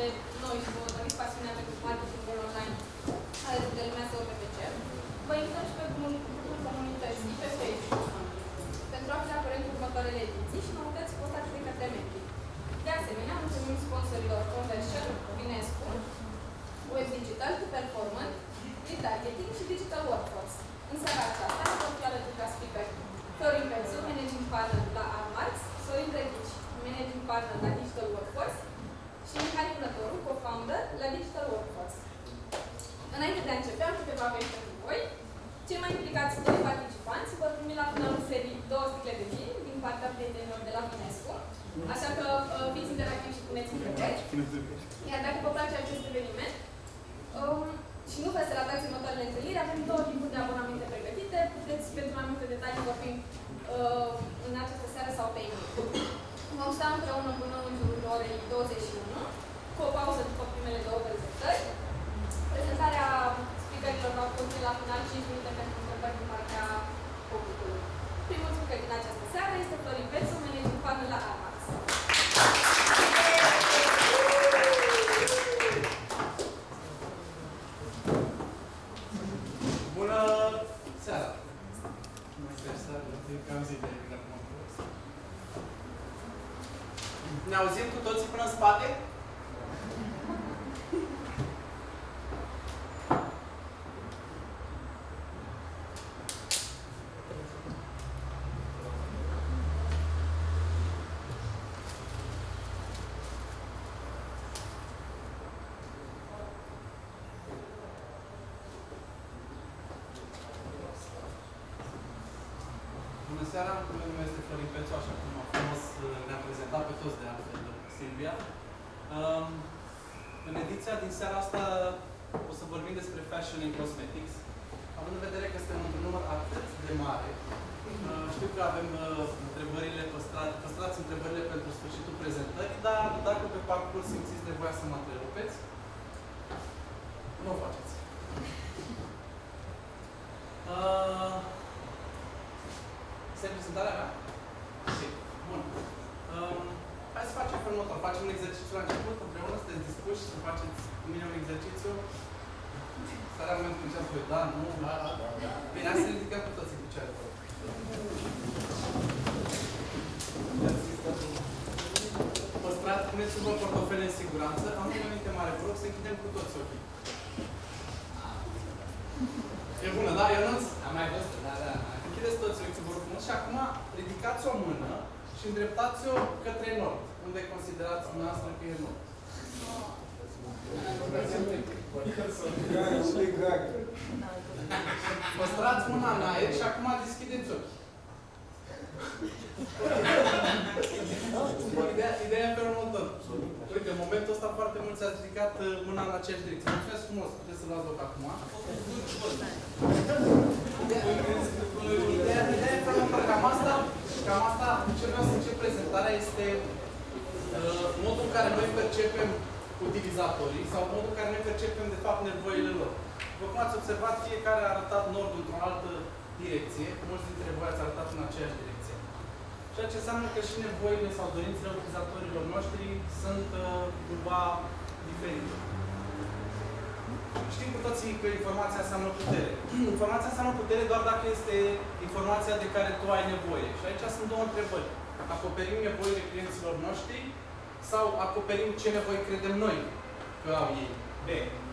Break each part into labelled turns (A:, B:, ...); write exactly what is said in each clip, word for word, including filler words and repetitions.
A: noi și vă doriți pasiunea pentru marketingul online alături de lumea S E O P P C, vă invităm și pe grupul comunității pe Facebook pentru a fi la curent cu următoarele ediții și noutăți postate de către membri. De asemenea, mulțumim sponsorilor Conversion, Vinescu, Web Digital, Performant, Retargeting și Digital Workforce. În seara aceasta vor fi alături ca speaker Florin Pețu, Managing Partner la Armax, Sorin Drăghici, Managing Partner la Digital Workforce și Mihai Vânătoru, co-founder la Digital Workforce. Înainte de a începe, am câteva vești pentru voi. Cei mai implicați doi participanți vor primi la finalul serii două sticle de vin din partea prietenilor de la Vinescu. Așa că uh, fiți interactivi și puneți întrebări. Iar dacă vă place acest eveniment um, și nu veți să ratați următoarele întâlniri, avem două tipuri de abonamente pregătite. Puteți, pentru mai multe detalii, vorbi uh, în această seară sau pe e-mail. Vom sta împreună până în jurul orei douăzeci și unu, cu o pauză după primele două prezentări. Prezentarea speakerilor va conține la final cinci minute pentru întrebări din partea publicului. Primul speaker din această seară este Florin Pețu, Managing Partner la Armax.
B: Bună seara! Bună seara! Cam zi de acum. Ne auzim cu toții până în spate? Bună seara, numele meu este Florin Pețu, așa cum a frumos ne-a prezentat pe toți de altfel Silvia. Um, în ediția din seara asta o să vorbim despre fashion and cosmetics. Având în vedere că suntem într-un număr atât de mare, uh, știu că avem uh, întrebările păstrate, păstrați întrebările pentru sfârșitul prezentării, dar dacă pe parcurs simțiți nevoia să mă întrerupeți, nu o faceți. Uh, Este prezentarea mea? Sí. Bun. Um, hai să facem felul următor. Facem un exercițiu la început, împreună, sunteți dispuși să faceți cu mine un exercițiu? Starea în momentul când înceați voi, da, nu? Da, da, da. Bine, hai să ridicăm cu toții picioarele. Păstrați, puneți-vă portofele în siguranță. Am un minte mare, vă rog să închidem cu toți ochii. E bună, da, Ionuț? Am mai văzut, da, da. Închideți toți ochii, vă rog frumos. Și acum ridicați o mână și îndreptați-o către nord. Unde considerați dumneavoastră că e nord? Păstrați mâna în aer și acum deschideți ochii. Ideea, ideea e pe următor. Uite, în momentul ăsta foarte mulți ați ridicat mâna în aceeași direcție. Mulțumesc frumos, puteți să luați loc acum. Ideea, ideea e pe următor. Cam asta, cam asta, ce vreau să încep prezentarea este uh, modul în care noi percepem utilizatorii sau modul în care noi percepem, de fapt, nevoile lor. După cum ați observat, fiecare a arătat nordul într-o altă direcție. Mulți dintre voi ați arătat în aceeași direcție. Ceea ce înseamnă că și nevoile sau dorințele utilizatorilor noștri sunt uh, cumva diferite. Știm cu toții că informația înseamnă putere. Informația înseamnă putere doar dacă este informația de care tu ai nevoie. Și aici sunt două întrebări. Acoperim nevoile clienților noștri sau acoperim ce nevoi credem noi că au ei? B.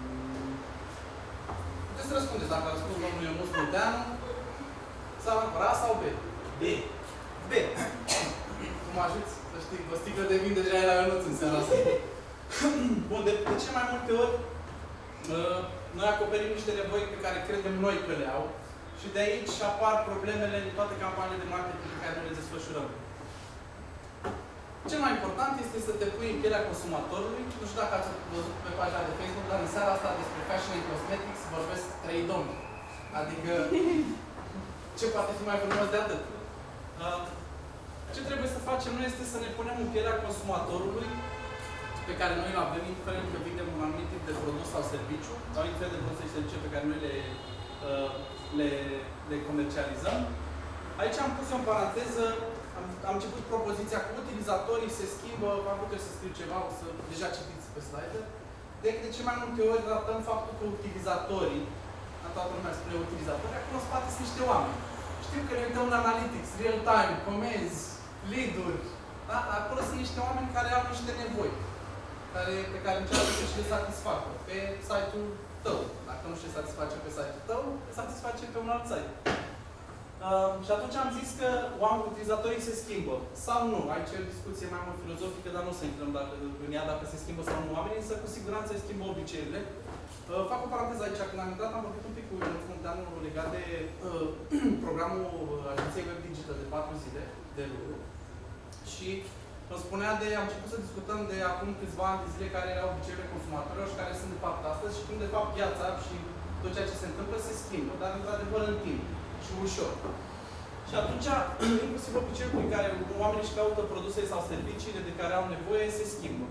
B: Puteți să răspundeți dacă ați spus domnul Ionuț Munteanu sau A sau B? B. B. Nu mă ajuți? Să știi, o sticlă de vin deja era Ionuț în seara asta. Bun, de, de ce mai multe ori uh, noi acoperim niște nevoi pe care credem noi că le au și de aici apar problemele în toate campaniile de marketing pe care noi le desfășurăm. Cel mai important este să te pui în pielea consumatorului. Nu știu dacă ați văzut pe pagina de Facebook, dar în seara asta despre fashion and cosmetics vorbesc trei domni. Adică, ce poate fi mai frumos de atât? Ce trebuie să facem noi este să ne punem în pielea consumatorului pe care noi îl avem, indiferent că vindem un anumit tip de produs sau serviciu, sau indiferent de produse și servicii pe care noi le, le, le comercializăm. Aici am pus în paranteză am, am început propoziția cu utilizatorii, se schimbă, am putut să scriu ceva, o să deja citiți pe slide. De, de ce mai multe ori ratăm faptul că utilizatorii, în toată lumea spre utilizatori, acolo în spate sunt niște oameni. Știm că ne uităm la analytics, real-time, comenzi, lead-uri. Da? Acolo sunt niște oameni care au niște nevoi care, pe care încearcă să și le satisfacă pe site-ul tău. Dacă nu și le satisface pe site-ul tău, le satisface pe un alt site. Uh, și atunci am zis că oamenii, utilizatorii se schimbă. Sau nu. Aici e o discuție mai mult filozofică, dar nu o să intrăm dacă, în ea dacă se schimbă sau nu oamenii, însă cu siguranță se schimbă obiceiurile. Uh, fac o paranteză aici. Când am intrat, am vorbit un pic cu Munteanu legat de uh, programul Agenției Web Digital de patru zile de lucru. Și îmi spunea de, am început să discutăm de acum câțiva ani de zile care erau obiceiurile consumatorilor și care sunt de fapt astăzi și cum de fapt piața și tot ceea ce se întâmplă se schimbă, dar într-adevăr în timp și ușor. Și atunci, inclusiv obiceiul prin care oamenii își caută produse sau serviciile de care au nevoie se schimbă.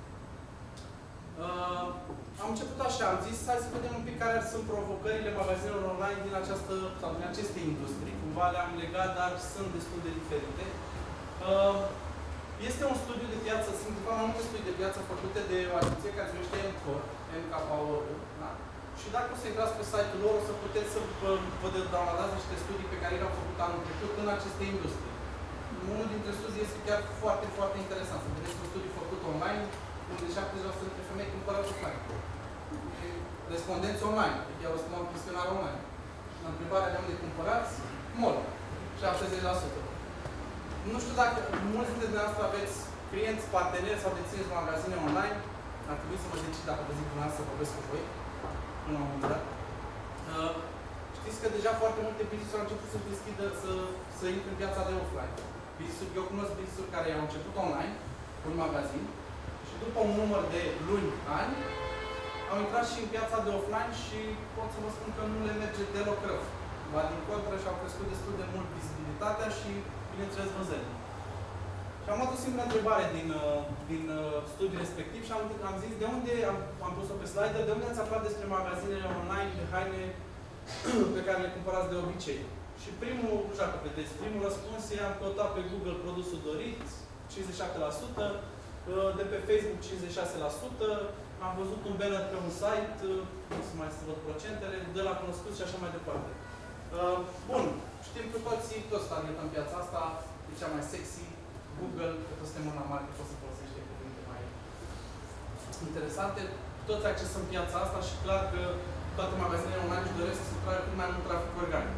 B: Uh, am început așa, am zis, hai să vedem un pic care sunt provocările magazinelor online din această, sau din aceste industrii. Cumva le-am legat, dar sunt destul de diferite. Uh, este un studiu de piață, sunt de fapt mai multe studii de piață făcute de o agenție care se numește N C O R, N K O R, da? Și dacă o să intrați pe site-ul lor, o să puteți să vă, vă downloadați niște studii pe care le-au făcut anul trecut în aceste industrii. Unul dintre studii este chiar foarte, foarte interesant. Să vedeți un studiu făcut online, unde șaptezeci la sută dintre femei cumpără offline. Respondenți online, deci au răspuns la un chestionar online. La întrebarea de unde cumpărați, mall, șaptezeci la sută. Nu știu dacă mulți dintre dumneavoastră aveți clienți, parteneri sau dețineți magazine online, ar trebui să vă decid dacă vă zic dumneavoastră să vorbesc cu voi. Nu am uitat. Uh, știți că deja foarte multe business-uri au început să deschidă, să, să intre în piața de offline. Business-uri, eu cunosc business-uri care au început online, cu un magazin, și după un număr de luni, ani, au intrat și în piața de offline și pot să vă spun că nu le merge deloc rău. Ba din contră și-au crescut destul de mult vizibilitatea și, bineînțeles, vânzările. Și am luat o singură întrebare din, din studiul respectiv și am, am zis de unde, am, am pus-o pe slide, de unde ați aflat despre magazinele online de haine pe care le cumpărați de obicei. Și primul, nu știu dacă vedeți, primul răspuns e am căutat pe Google produsul dorit, cincizeci și șapte la sută, de pe Facebook cincizeci și șase la sută, am văzut un banner pe un site, nu să mai să văd procentele, de la cunoscut și așa mai departe. Bun, știm că toții, toți targetăm piața asta, e cea mai sexy, Google, că toți suntem mâna mare, că poți să folosești cuvinte mai interesante. Toți accesăm piața asta și clar că toate magazinele online își doresc să tragă cât mai mult trafic organic.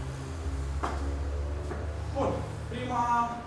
B: Bun, prima...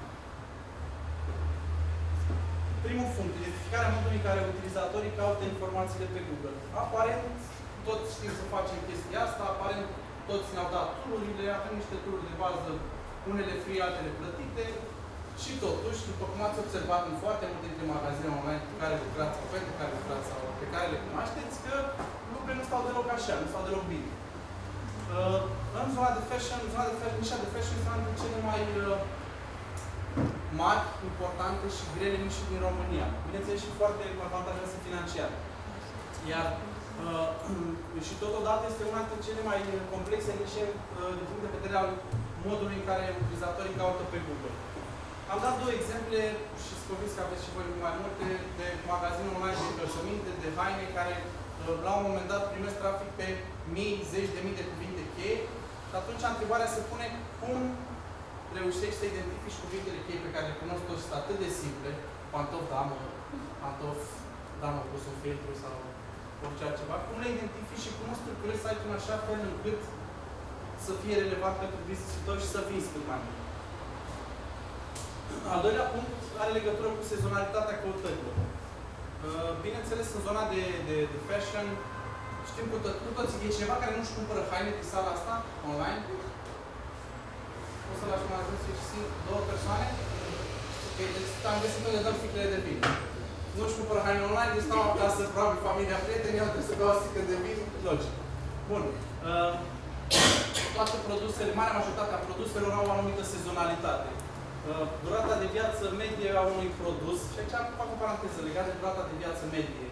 B: Primul punct, identificarea modului în care utilizatorii caută informațiile pe Google. Aparent, toți știm să facem chestia asta, aparent toți ne-au dat tool-urile, avem niște tool-uri de bază, unele free, altele plătite. Și totuși, după cum ați observat în foarte multe dintre magazine online cu care lucrați sau pentru care lucrați sau pe care le cunoașteți, că lucrurile nu stau deloc așa, nu stau deloc bine. Uh, în zona de fashion, zona de fashion, nișa de fashion este una dintre cele mai uh, mari, importante și grele nișe din România. Bineînțeles și foarte avantajoase financiar. Iar uh, și totodată este una dintre cele mai complexe nișe uh, din punct de vedere al modului în care utilizatorii caută pe Google. Am dat două exemple și sunt convins că aveți și voi mai multe de magazine online de încălțăminte, de haine, care la un moment dat primesc trafic pe mii, zeci de mii de cuvinte cheie. Și atunci întrebarea se pune cum reușești să identifici cuvintele cheie pe care le cunosc toți, sunt atât de simple, pantof damă, pantof damă pus un filtru sau orice altceva, cum le identifici și cum o structurezi site-ul în așa fel încât să fie relevant pentru business-ul tău și să vinzi cât mai mult. Al doilea punct are legătură cu sezonalitatea căutărilor. Bineînțeles, în zona de, de, de fashion, știm cu, tot, cu toții, e cineva care nu-și cumpără haine pe sala asta, online? O să lași mai ajuns și două persoane? Ok, deci am găsit unde dăm sticlele de vin. Nu-și cumpără haine online, deci stau acasă, probabil familia, prietenii, au trebuie să beau o sticlă de vin, logic. Bun. Uh, toate produsele, marea majoritate a produselor au o anumită sezonalitate. Durata de viață medie a unui produs, și aici fac o paranteză legată de durata de viață medie.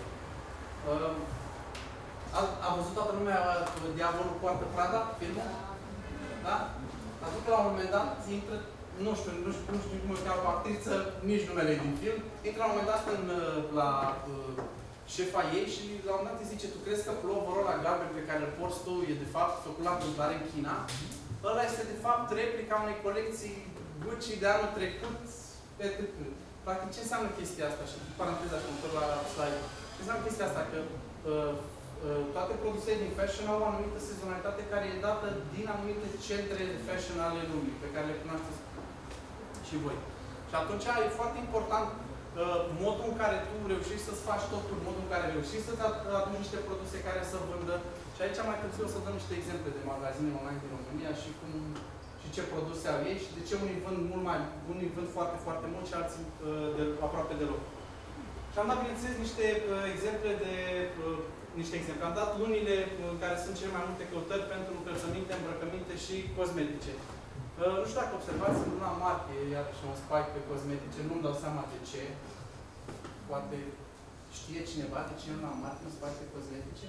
B: A, a văzut toată lumea Diavolul poartă Prada, filmul? Da? Adică la un moment dat intră nu știu, nu știu, nu știu cum o cheamă actriță, nici numele din film, intră la un moment dat în, la uh, șefa ei și la un moment dat îi zice, tu crezi că pulloverul ăla galben pe care îl porți tu e de fapt făcut la întâmplare în China? Ăla este de fapt replica unei colecții Gucci de anul trecut, et cetera. Practic, ce înseamnă chestia asta? Și paranteza și mă la slide. Ce înseamnă chestia asta? Că uh, uh, toate produsele din fashion au o anumită sezonalitate care e dată din anumite centre de fashion ale lumii, pe care le cunoașteți și voi. Și atunci e foarte important uh, modul în care tu reușești să-ți faci totul, modul în care reușești să-ți aduci niște produse care să vândă. Și aici mai târziu o să dăm niște exemple de magazine online din România și cum și ce produse au ei și de ce unii vând mult mai, unii vând foarte, foarte mult și alții uh, de, aproape deloc. Și am dat, bineînțeles, niște uh, exemple de uh, niște exemple. Am dat lunile în care sunt cele mai multe căutări pentru încălțăminte, îmbrăcăminte și cosmetice. Uh, nu știu dacă observați, în luna martie, iarăși un spike pe cosmetice, nu-mi dau seama de ce. Poate știe cineva de ce în luna martie un spike pe cosmetice?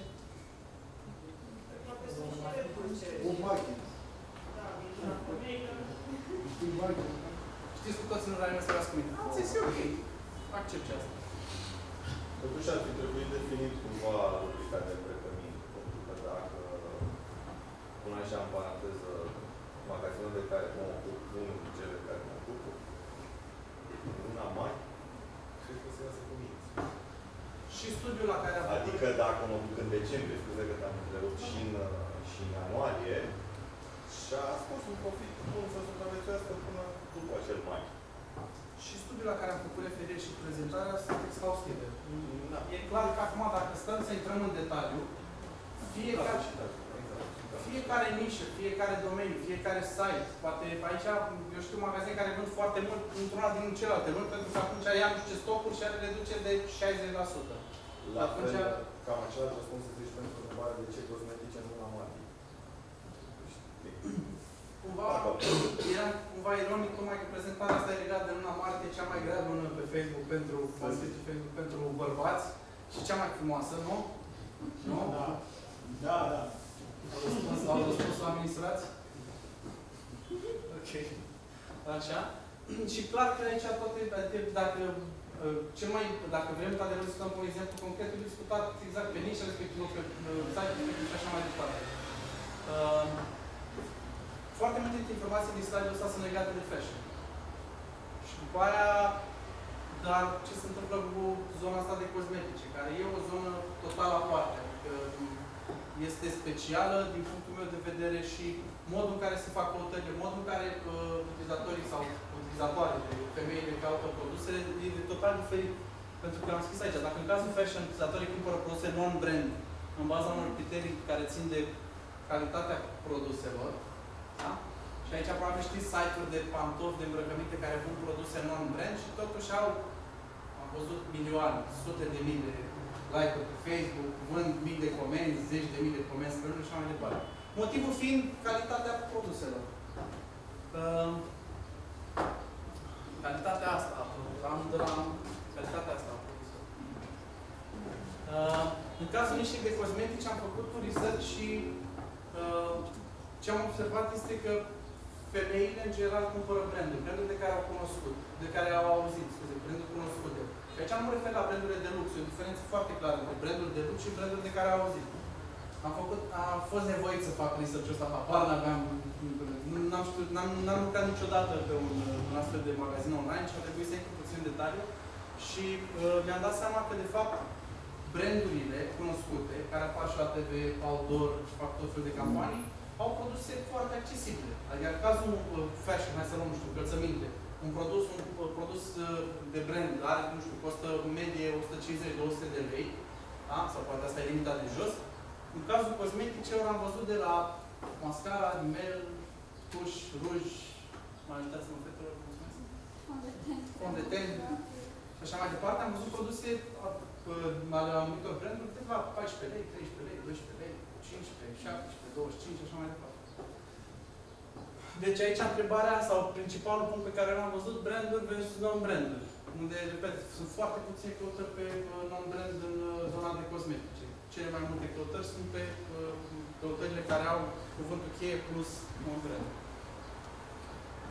C: O market.
B: Știți cu toți în orarii mă să las cu mine. Am zis, e ok. Accept și asta.
D: Totuși ar fi trebuit definit cumva rubrica de îmbrăcăminte, pentru că dacă pun așa în paranteză magazinul de care mă ocup, unul din cele de care mă ocup, în luna mai, cred că se iasă cu minți.
B: Și studiul la care a făcut...
D: Adică dacă mă duc în decembrie, scuze că te-am întrerupt, și în, și în ianuarie, și a scos un profit bun să supraviețuiască până după acel mai.
B: Și studiul la care am făcut referire și prezentarea sunt exhaustive. Da. E clar că acum, dacă stăm să intrăm în detaliu, fiecare, fiecare nișă, fiecare domeniu, fiecare site, poate aici, eu știu, magazine care vând foarte mult într-una din celelalte luni, pentru că atunci ia nu știu ce stocuri și are reduceri de șaizeci la sută.
D: La
B: atunci...
D: fel, cam același răspuns să zici pentru întrebarea de ce cosmetice în luna martie.
B: Cumva, era cumva ironic, tocmai că prezentarea asta e legată de luna martie, cea mai grea lună pe Facebook pentru, Facebook pentru bărbați și cea mai frumoasă, nu? Nu?
C: Da. Da, da.
B: Au răspuns, au răspuns oamenii sărați? Ok. Așa. Și clar că aici toate, dacă, cel mai, dacă vrem, într-adevăr, să dăm un exemplu concret, am discutat exact pe nișă, respectiv pe site, respectiv și așa mai departe. Uh, foarte multe informații din slide-ul ăsta sunt legate de fashion. Și după aia, dar ce se întâmplă cu zona asta de cosmetice, care e o zonă total aparte. Adică este specială din punctul meu de vedere și modul în care se fac căutările, modul în care uh, utilizatorii sau utilizatoarele, femeile caută produsele, e total diferit. Pentru că am scris aici, dacă în cazul fashion utilizatorii cumpără produse non-brand în baza unor criterii care țin de calitatea produselor, da? Și aici probabil știți site-uri de pantofi, de îmbrăcăminte care vând produse non-brand și totuși au, am văzut milioane, sute de mii de like-uri pe Facebook, vând mii de comenzi, zeci de mii de comenzi pe lună și așa mai departe. Motivul fiind calitatea produselor. Uh, calitatea asta a produselor. De la calitatea asta a produselor. Uh, în cazul nișei de cosmetici am făcut un research și uh, ce am observat este că femeile, în general, cumpără branduri. Branduri de care au cunoscut, de care au auzit, scuze, branduri cunoscute. Și aici nu mă refer la brandurile de lux. E o diferență foarte clară între branduri de lux și branduri de care au auzit. Am făcut, am fost nevoit să fac research-ul ăsta, habar n-aveam, n-am știut, n-am lucrat niciodată pe un, un astfel de magazin online și a trebuit să intru puțin în detaliu. Și uh, mi-am dat seama că, de fapt, brandurile cunoscute, care apar și la T V, outdoor și fac tot felul de campanii, au produse foarte accesibile. Adică în cazul uh, fashion, hai să luăm, nu știu, încălțăminte, un produs, un uh, produs uh, de brand are, nu știu, costă în medie o sută cincizeci - două sute de lei, da? Sau poate asta e limita de jos. În cazul cosmeticelor am văzut de la mascara, rimel, tuș, ruj, mai ajutați-mă, fetelor, cum spuneți? Fond de ten. Și așa mai departe. Am văzut produse ale anumitor branduri de la paisprezece lei, treisprezece lei, doisprezece lei, cincisprezece, șaptesprezece, douăzeci și cinci și așa mai departe. Deci aici întrebarea sau principalul punct pe care l-am văzut, branduri versus non-branduri. Unde, repet, sunt foarte puține căutări pe non-brand în zona de cosmetice. Cele mai multe căutări sunt pe uh, căutările care au cuvântul cheie plus non-brand.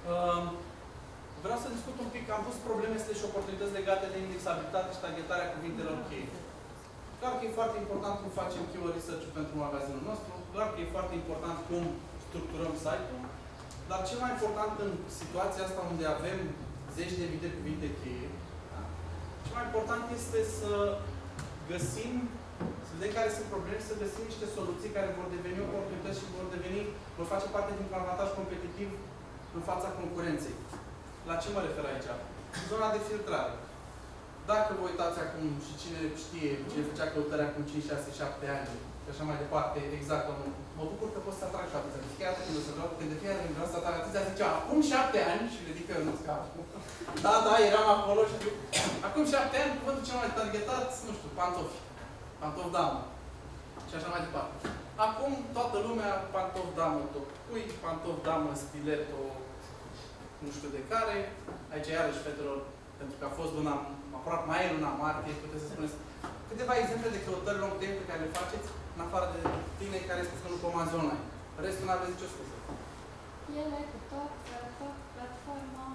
B: Uh, vreau să discut un pic, am pus probleme și oportunități legate de indexabilitate și targetarea cuvintelor cheie. Clar că e foarte important cum facem keyword research pentru magazinul nostru, clar că e foarte important cum structurăm site-ul, dar cel mai important în situația asta unde avem zeci de mii de cuvinte cheie, da? Cel mai important este să găsim, să vedem care sunt probleme, să găsim niște soluții care vor deveni oportunități și vor deveni, vor face parte dintr-un avantaj competitiv în fața concurenței. La ce mă refer aici? Zona de filtrare. Dacă vă uitați acum și cine știe, cine făcea căutări acum cinci, șase, șapte ani și așa mai departe, exact, mă bucur că pot să atrag și atâția. Chiar atât când o să vreau, când de fiecare când vreau să atrag atâția, zicea, acum șapte ani și ridică eu nu-ți cap. Da, da, eram acolo și zic, acum șapte ani, cuvântul cel mai targetat, nu știu, pantofi. Pantofi damă. Și așa mai departe. Acum toată lumea, pantofi damă, tot cui, pantofi damă, stiletto, nu știu de care. Aici iarăși, fetelor, pentru că a fost luna, aproape mai e luna martie, puteți să spuneți câteva exemple de căutări long tail pe care le faceți, în afară de tine care este că nu comanzi online. Restul n-aveți nicio scuză.
A: Ele cu tot, tot, platforma.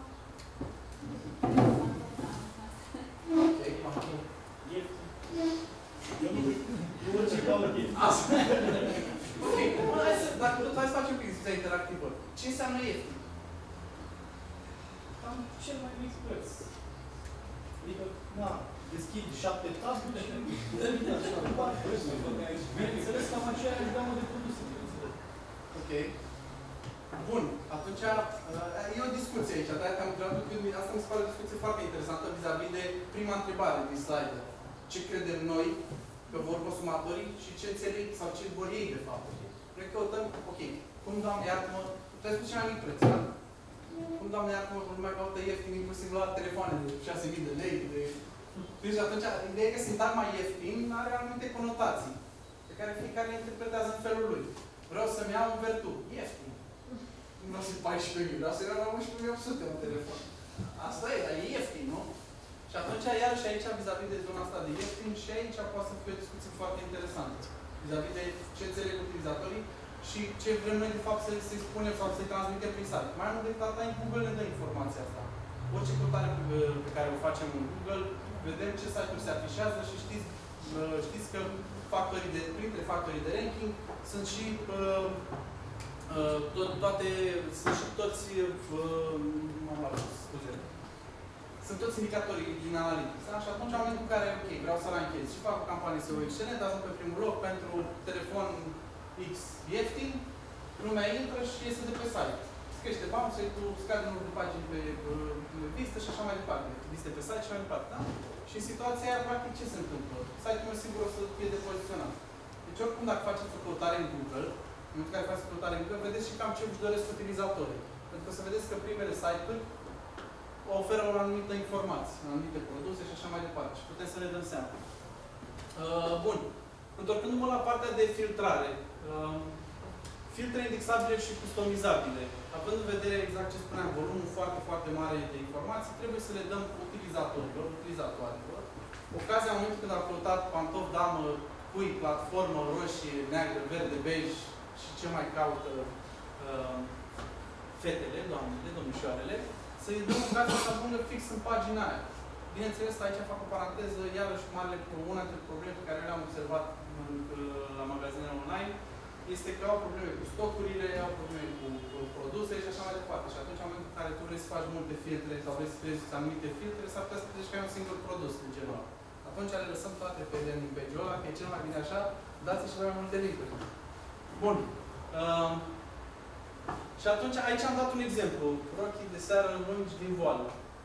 B: Ok, pantofi.
C: Eu nu eu văd ce caut ieftin.
B: Asta. Ok, hai să, dacă tot hai să facem un pic discuția interactivă. Ce înseamnă ieftin?
C: Am cel mai mic preț. Adică, na, deschid șapte taburi și dă-mi așa, bani prețul. Bineînțeles că am aceeași gamă de produse.
B: Ok. Bun, atunci e o discuție aici, de-aia te-am întrebat, asta mi se pare o discuție foarte interesantă vis-a-vis de prima întrebare din slide. Ce credem noi că vor consumatorii și ce înțeleg sau ce vor ei de fapt. Noi căutăm, ok, cum Doamne iartă-mă, trebuie să spun cel mai mic preț, da? Cum Doamne iartă-mă, cum lumea caută ieftin, inclusiv la telefoane de șase mii de lei. De... Deci atunci, ideea e că sintagma ieftin are anumite conotații, pe care fiecare le interpretează în felul lui. Vreau să-mi iau un Vertu, ieftin. Nu vreau să-i paisprezece mii, vreau să-i iau la unsprezece mii opt sute un telefon. Asta e, dar e ieftin, nu? Și atunci, iarăși aici, vis-a-vis de zona asta de ieftin, și aici poate să fie o discuție foarte interesantă. Vis-a-vis de ce înțeleg utilizatorii și ce vrem noi, de fapt, să-i să spunem sau să-i transmitem prin site. Mai mult decât atât, în Google ne dă informația asta. Orice căutare pe care o facem în Google, vedem ce site-uri se afișează și știți, știți că factorii de, printre factorii de ranking sunt și uh, uh, to toate, sunt și toți, uh, scuze, sunt toți indicatorii din Analytics. Da? Și atunci, în momentul în care, ok, vreau să ranchez și fac o campanie S E O excelentă, dar sunt pe primul loc pentru telefon X ieftin, lumea intră și iese de pe site. Crește bounce rate-ul, scade numărul de pagini pe, pe listă și așa mai departe. Liste pe site și mai departe, da? Și în situația aia, practic, ce se întâmplă? Site-ul meu sigur o să fie de poziționat. Deci, oricum, dacă faceți o căutare în Google, în momentul în care faceți o căutare în Google, vedeți și cam ce își doresc utilizatorii. Pentru că să vedeți că primele site-uri oferă o anumită informație, anumite produse și așa mai departe. Și putem să ne dăm seama. Uh, bun. Întorcându-mă la partea de filtrare. Uh, filtre indexabile și customizabile. Având în vedere exact ce spuneam, volumul foarte, foarte mare de informații, trebuie să le dăm utilizatorilor, utilizatoarelor. Ocazia în momentul când am căutat pantofi, damă, cui, platformă, roșie, neagră, verde, bej și ce mai caută uh, fetele, doamnele, domnișoarele, să-i dăm ocazia să ajungă fix în pagina aia. Bineînțeles, aici fac o paranteză, iarăși marele, una dintre probleme pe care le-am observat la magazinele online, este că au probleme cu stocurile, au probleme cu, cu produse și așa mai departe. Și atunci, în momentul în care tu vrei să faci multe filtre sau vrei să creezi anumite filtre, s-ar putea să te zici că ai un singur produs în genul ăla. Atunci le lăsăm toate pe landing page-ul ăla, că e cel mai bine așa, dați și mai multe link-uri. Bun. Uh, și atunci, aici am dat un exemplu. Rochii de seară lungi din voală.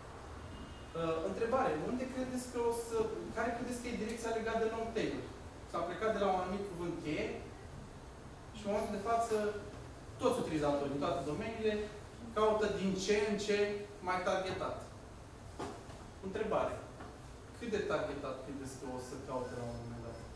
B: Uh, întrebare. Unde credeți că o să... Care credeți că e direcția legată de long tail? S-a plecat de la un anumit cuvânt cheie și în momentul de față toți utilizatorii din toate domeniile caută din ce în ce mai targetat. Întrebare. Cât de targetat credeți că o să caute la un moment dat?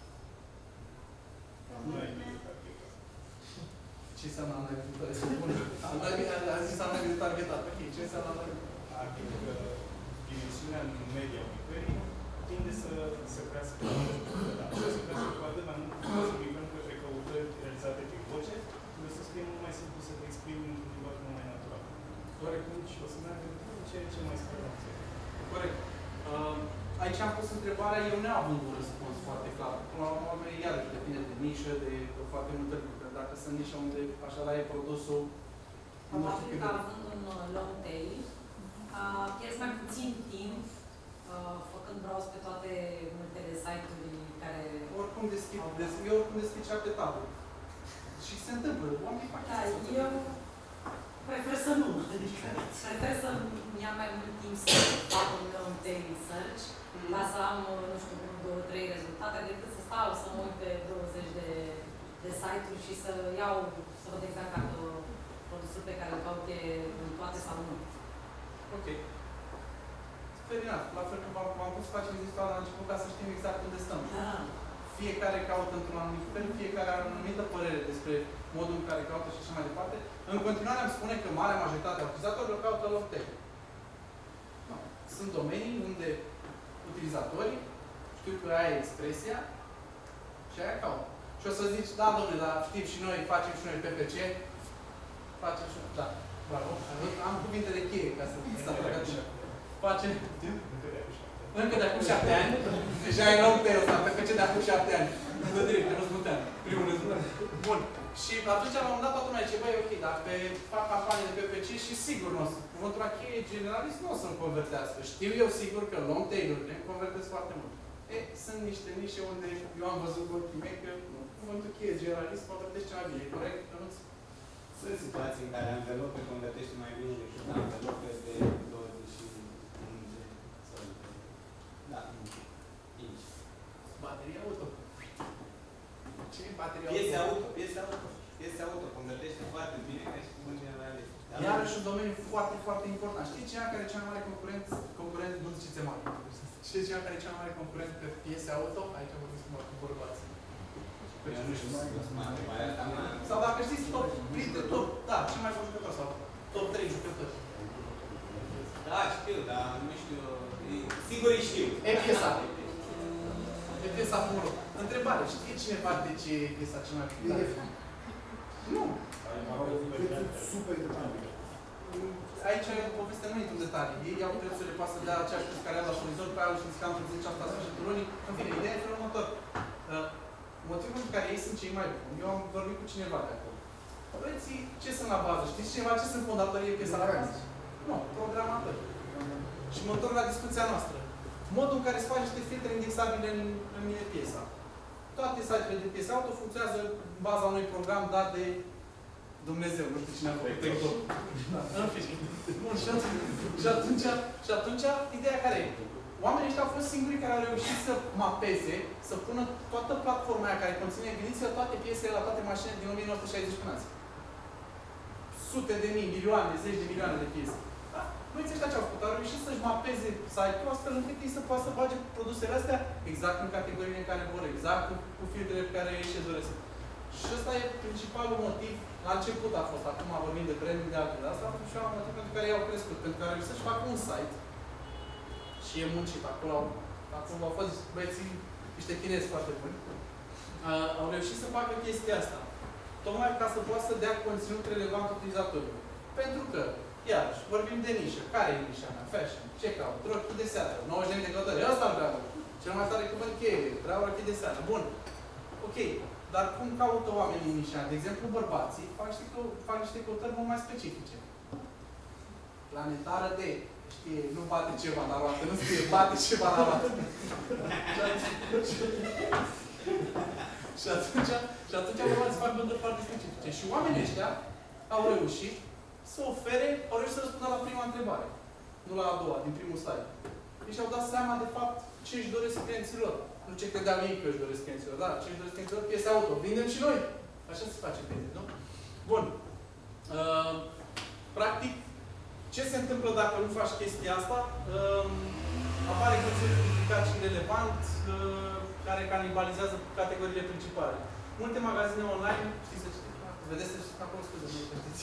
B: Ce înseamnă analizator? Este bun. A zis analizator targetat. Ok, ce înseamnă analizator?
C: Adică dimensiunea media unui query tinde să se crească da, să crească cu atât mai mult să migrăm către căutări realizate prin voce, trebuie să scrie mult mai simplu să te exprimi într-un limbaj mult mai natural.
B: Oarecum aici am pus întrebarea, eu neavând un răspuns foarte clar. Până la urmă, iarăși depinde de nișă, de foarte multe lucruri. Dacă sunt nișe unde așa la e produsul, nu știu
E: Probabil
B: cât
E: că
B: de...
E: având un uh, long tail, uh, pierzi mai puțin timp uh, făcând browse pe toate multele site-uri care...
B: Oricum deschid, des, eu oricum deschid șapte taburi. Și se întâmplă, oamenii fac
E: Da,
B: chestia
E: eu prefer să nu. Adică prefer să-mi ia mai mult timp să fac un long tail search,
B: Mm.
E: ca să am, nu știu, unul, două, trei rezultate, decât să stau să mă uit pe douăzeci de, de site-uri și să iau, să văd exact dacă produsul pe care îl caut e în toate sau nu.
B: Ok. Fair enough. La fel cum v-am pus să facem ziua la început ca să știm exact unde stăm.
E: Da.
B: Fiecare caută într-un anumit fel, fiecare are o anumită părere despre modul în care caută și așa mai departe. În continuare îmi spune că marea majoritate a utilizatorilor caută long tail. No. Sunt domenii unde utilizatorii știu că aia e expresia și aia caută. Și o să zici, da, domnule, dar știm și noi, facem și noi P P C, facem și noi, da, bravo, am cuvinte de cheie ca să să atragă tine. Facem, încă de acum șapte ani, deja e long tail ăsta, P P C de acum șapte ani. Dă direct, răzbutean, primul rezultat. Bun. Și atunci, la un moment dat, toată lumea zice, băi, ok, dacă fac campanie de P P C și sigur nu o să, cuvântul la cheie generalist nu o să-mi convertească. Știu eu sigur că long tail-urile îmi convertesc foarte mult. E, sunt niște nișe unde eu am văzut cu ochii mei că nu, cuvântul cheie generalist convertește ceva bine, e corect? Nu?
F: Sunt situații în care anvelope convertește mai bine decât anvelope de douăzeci și unu de solide. Da, nu știu. cinci.
B: Bateria auto. Ce e bateria
F: Piese
B: auto?
F: auto, piese auto. Piese auto convertește foarte bine ca și cuvânt generalist.
B: Iarăși un domeniu foarte, foarte important. Știi cineva care e cel mai mare concurent, concurent, nu ziceți mare, știi cineva care e cel mai mare concurent pe piese auto? Aici vorbim cu bărbați.
F: Eu nu știu, mai asta mai...
B: Sau dacă știți top, printre top, da, cel mai bun jucător sau top trei jucători.
F: Da, știu, dar nu știu... Sigur îi știu.
B: E piesa. E piesa numărul. Întrebare, știe cineva de ce e piesa cea mai populară? Nu.
C: Super important.
B: Aici e o poveste, nu intru în detalii. Ei au prețurile, poate să dea aceeași preț care au la furnizor, pe aia și discount zice asta la sfârșitul lunii. În fine, ideea e felul următor. Uh, motivul pentru care ei sunt cei mai buni. Eu am vorbit cu cineva de acolo. Vreți ce sunt la bază? Știți cineva ce sunt fondatorii piesa la bază? Nu, programatori. Și mă întorc la discuția noastră. Modul în care se face niște filtre indexabile în, în piesa. Toate site-urile de piese auto funcționează în baza unui program dat de Dumnezeu, nu știu cine a făcut textul. Da, în fine. Bun, și atunci, și atunci, și atunci, ideea care e? Oamenii ăștia au fost singurii care au reușit să mapeze, să pună toată platforma aia care conține, gândiți-vă toate piesele la toate mașinile din o mie nouă sute șaizeci până azi. Sute de mii, milioane, zeci de milioane de piese. Da? Băieții ăștia ce au făcut? Au reușit să-și mapeze site-ul astfel încât ei să poată să bage produsele astea exact în categoriile în care vor, exact cu, cu filtrele pe care ei și doresc. Și ăsta e principalul motiv. La început a fost, acum vorbim de branding de altele. Asta a fost și un motiv pentru care ei au crescut, pentru că au reușit să-și facă un site și e muncit. Acolo, acolo au fost băieții, niște chinezi foarte buni. Uh, au reușit să facă chestia asta. Tocmai ca să poată să dea conținut relevant utilizatorilor. Pentru că, iarăși, vorbim de nișă. Care e nișa mea? Fashion, checkout, rochii de seară, nouăzeci de mii de căutări. Ăsta vreau. Cel mai tare cuvânt cheie. Vreau rochii de seară. Bun. Ok. Dar cum caută oamenii nișa? De exemplu, bărbații fac niște, cău fac niște căutări mult mai specifice. Planetară de, știe, nu bate ceva la roată, nu scrie, bate ceva la roată. Și atunci, și atunci bărbații fac băndări foarte specifice. Și oamenii ăștia au reușit să ofere, au reușit să răspundă la prima întrebare. Nu la a doua, din primul slide. Deci și-au dat seama, de fapt, ce își doresc clienților. Nu ce credeau ei că își doresc clienților, da, ce își doresc clienților, piese auto. Vindem și noi. Așa se face business, nu? Bun. Uh, practic, ce se întâmplă dacă nu faci chestia asta? Uh, apare conținut duplicat și relevant, uh, care canibalizează categoriile principale. Multe magazine online, știți să știți? Vedeți să știți acolo, scuze, nu știți.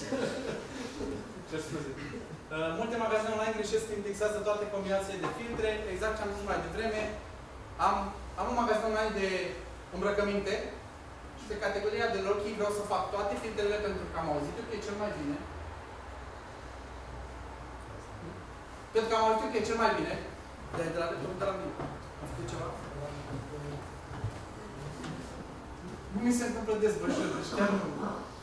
B: Ce scuze. Uh, multe magazine online greșesc, indexează toate combinațiile de filtre, exact ce am zis mai devreme. Am, am un magazin online de îmbrăcăminte și pe categoria de rochii vreau să fac toate filtrele pentru că am auzit eu că e cel mai bine. Pentru că am auzit eu că e cel mai bine. De, de la laptop de la mine. Am făcut ceva? Nu mi se întâmplă des, bă, deci chiar nu.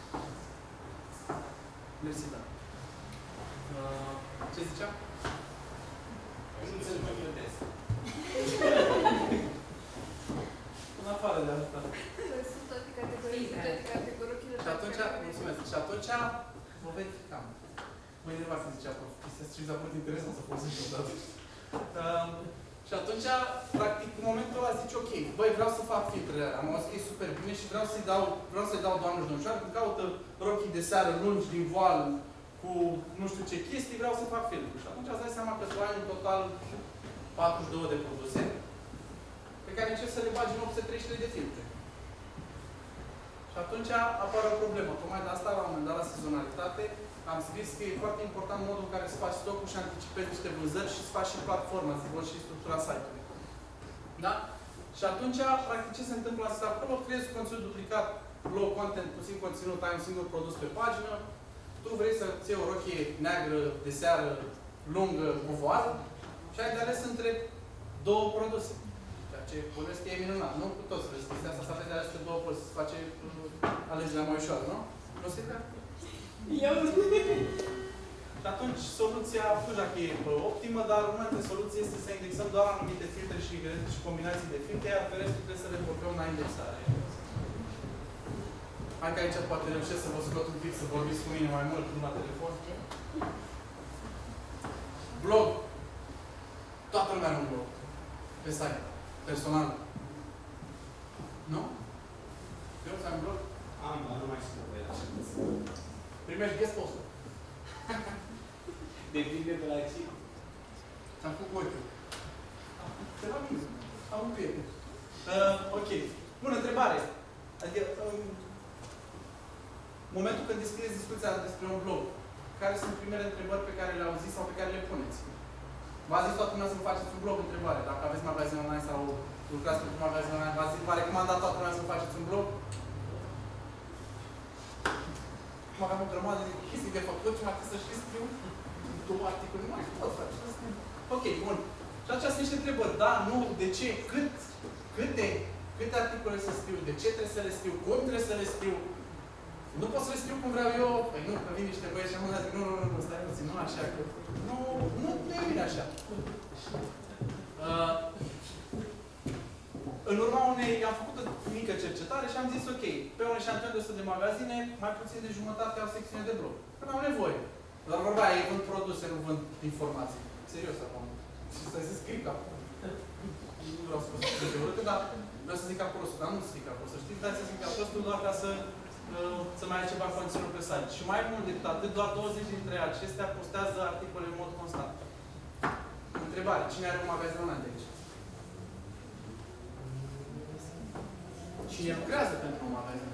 B: Mersi, da. Uh, ce zicea?
F: Nu se întâmplă des.
B: În afară de asta.
A: Sunt toate categorii, sunt toate categorii.
B: Și atunci, mulțumesc, și atunci vă verificam. Mă enerva să zicea, prof, chestia asta și mi s-a părut interesant să folosesc și odată. Um, și atunci, practic, în momentul ăla zici, ok, băi, vreau să fac filtrele alea, am auzit că e super bine și vreau să-i dau, vreau să-i dau doamnă și domnișoară, când caută rochii de seară lungi din voal, cu nu știu ce chestii, vreau să fac filtre. Și atunci îți dai seama că tu ai în total patruzeci și două de produse, pe care încerci să le bagi în opt sute treizeci și trei de filtre. Și atunci apare o problemă. Tocmai de asta, la un moment dat, la sezonalitate, am scris că e foarte important modul în care să faci stocul și anticipezi niște vânzări și să faci și platforma, să faci și structura site-ului. Da? Și atunci, practic, ce se întâmplă asta acolo? Creezi conținut duplicat, low content, puțin conținut, ai un singur produs pe pagină, tu vrei să-ți iei o rochie neagră, de seară, lungă, cu voal și ai de ales între două produse. Ceea ce bănuiesc că e minunat. Nu cu toți vreți chestia asta, să aveți de ales între două produse, să face alegerea mai ușoară, nu? Nu se vrea?
E: Eu
B: Și atunci soluția, nu știu dacă e optimă, dar următoarea soluție este să indexăm doar anumite filtre și ingrediente și combinații de filtre, iar pe restul trebuie să le portăm la indexare. Hai că aici poate reușesc să vă scot un pic, să vorbiți cu mine mai mult prin la telefon. Blog. Toată lumea are un blog. Pe site. Personal. Nu? Eu să ai un blog?
F: Am, dar nu mai știu pe el așa.
B: Primești guest post-ul.
F: Depinde de la ce.
B: Ți-am făcut cu ochiul. De la mine. Am un prieten. Uh, ok. Bună întrebare. Adică, um, momentul când descrieți discuția despre un blog, care sunt primele întrebări pe care le auziți sau pe care le puneți? V-a zis toată lumea să vă faceți un blog? Întrebare. Dacă aveți magazin online sau lucrați pentru magazin online, v-a recomandat toată lumea să vă faceți un blog? Mă aveam o grămadă de chestii de făcut și m-a trebuit să știți scriu două articole. Nu mai pot face. Ok, bun. Și acestea sunt niște întrebări. Da, nu, de ce, cât, câte, câte articole să scriu, de ce trebuie să le scriu, cum trebuie să le scriu. Nu pot să le scriu cum vreau eu. Păi nu, că vin niște băieți și am zis, nu, nu, nu, nu, stai puțin, nu așa, că nu, nu, nu e bine așa. Uh, în urma unei, am făcut o mică cercetare și am zis, ok, pe un eșantion de o sută de magazine, mai puțin de jumătate au secțiune de blog. Că n-au nevoie. Dar vorba aia, ei vând produse, nu vând informații. Serios acum. Și să zic scriu ca nu vreau să spun de urâtă, dar vreau să zic ca prostul, dar nu stric ca prostul. Știți, dar să zic ca prostul doar ca să, să mai ai ceva conținut pe site. Și mai mult decât atât, doar douăzeci dintre acestea postează articole în mod constant. Întrebare, cine are un magazin online de aici? Cine lucrează pentru un magazin?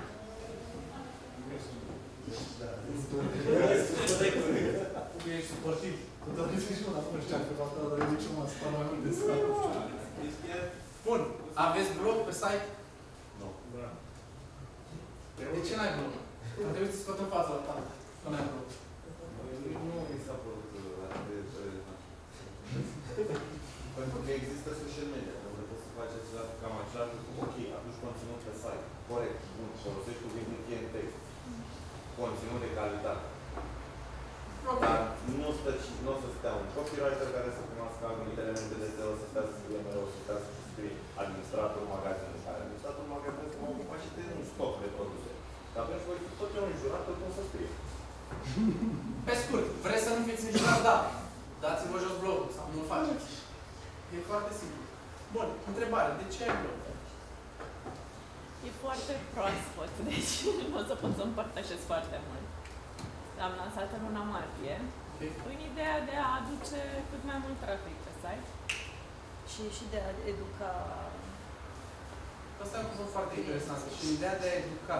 B: Tu ești suportiv. Tu te duci și una până știa că fac asta, dar eu zic și mă spun mai mult de stat. Bun. Aveți blog pe site?
D: Nu.
B: De ce n-ai blog? Am trebuit să scot în fața la ta. Nu n-ai blog.
D: Nu mi s-a părut atât de interesant. Pentru că există social media, unde poți să faci același, cam același lucru. Ok, atunci conținut pe site. Corect, bun, folosești cuvinte cheie în text. Conținut de calitate. Dar nu, stă, nu o să stea un copywriter care să cunoască anumite elemente de S E O, să stea să scrie mereu, să stea să scrie administratorul magazinului, care administratorul magazinului să mă ocupa și de un stoc de produse. Dar atunci voi fi tot eu înjurat tot cum să scrie.
B: Pe scurt, vreți să nu fiți înjurat? Da. Dați-vă jos blogul sau nu-l faceți. E foarte simplu. Bun, întrebare. De ce ai blog?
G: E foarte proaspăt, deci nu o să pot să împărtășesc foarte mult. L-am lansat în luna martie,
B: Okay.
G: în ideea de a aduce cât mai mult trafic pe site.
H: Și, și de a educa.
B: Asta e un cuvânt foarte interesant. Și ideea de a educa.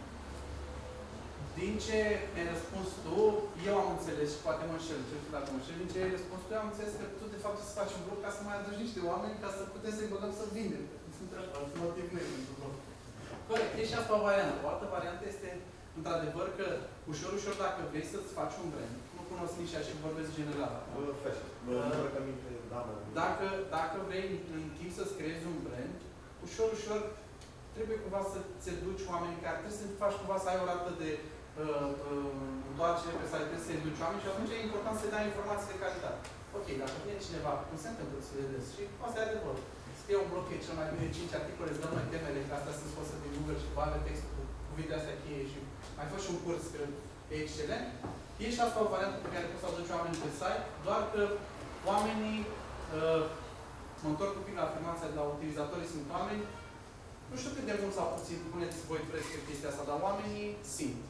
B: Din ce mi-ai răspuns tu, eu am înțeles și poate mă înșel, ce știu dacă mă înșel, din ce ai răspuns tu, eu am înțeles că tu de fapt să faci un blog ca să mai aduci niște oameni, ca să putem să-i băgăm să vindem. Sunt alt motiv nu e pentru blog. Corect, e și asta o variantă. O altă variantă este, într-adevăr, că ușor, ușor, dacă vrei să-ți faci un brand, nu cunosc nici așa și vorbesc general.
D: Fashion. Îmbrăcăminte
B: Dacă, dacă vrei în timp să-ți creezi un brand, ușor, ușor, trebuie cumva să se duci oamenii care trebuie să faci cumva să ai o rată de uh, uh, întoarcere pe site, trebuie să se duci oameni și atunci e important să dai informații de calitate. Ok, dacă vine cineva, cum se întâmplă să vedeți, și asta e adevăr. Scrie un blog, e cel mai bine cinci articole, îți dăm noi temele, că astea sunt scose din Google și bage textul cu cuvinte astea cheie și mai faci un curs, că e excelent. E și asta o variantă pe care poți să aduci oamenii pe site, doar că oamenii, uh, mă întorc un pic la afirmația, la utilizatorii sunt oameni, nu știu cât de mult sau puțin puneți voi preț pe chestia asta, dar oamenii simt.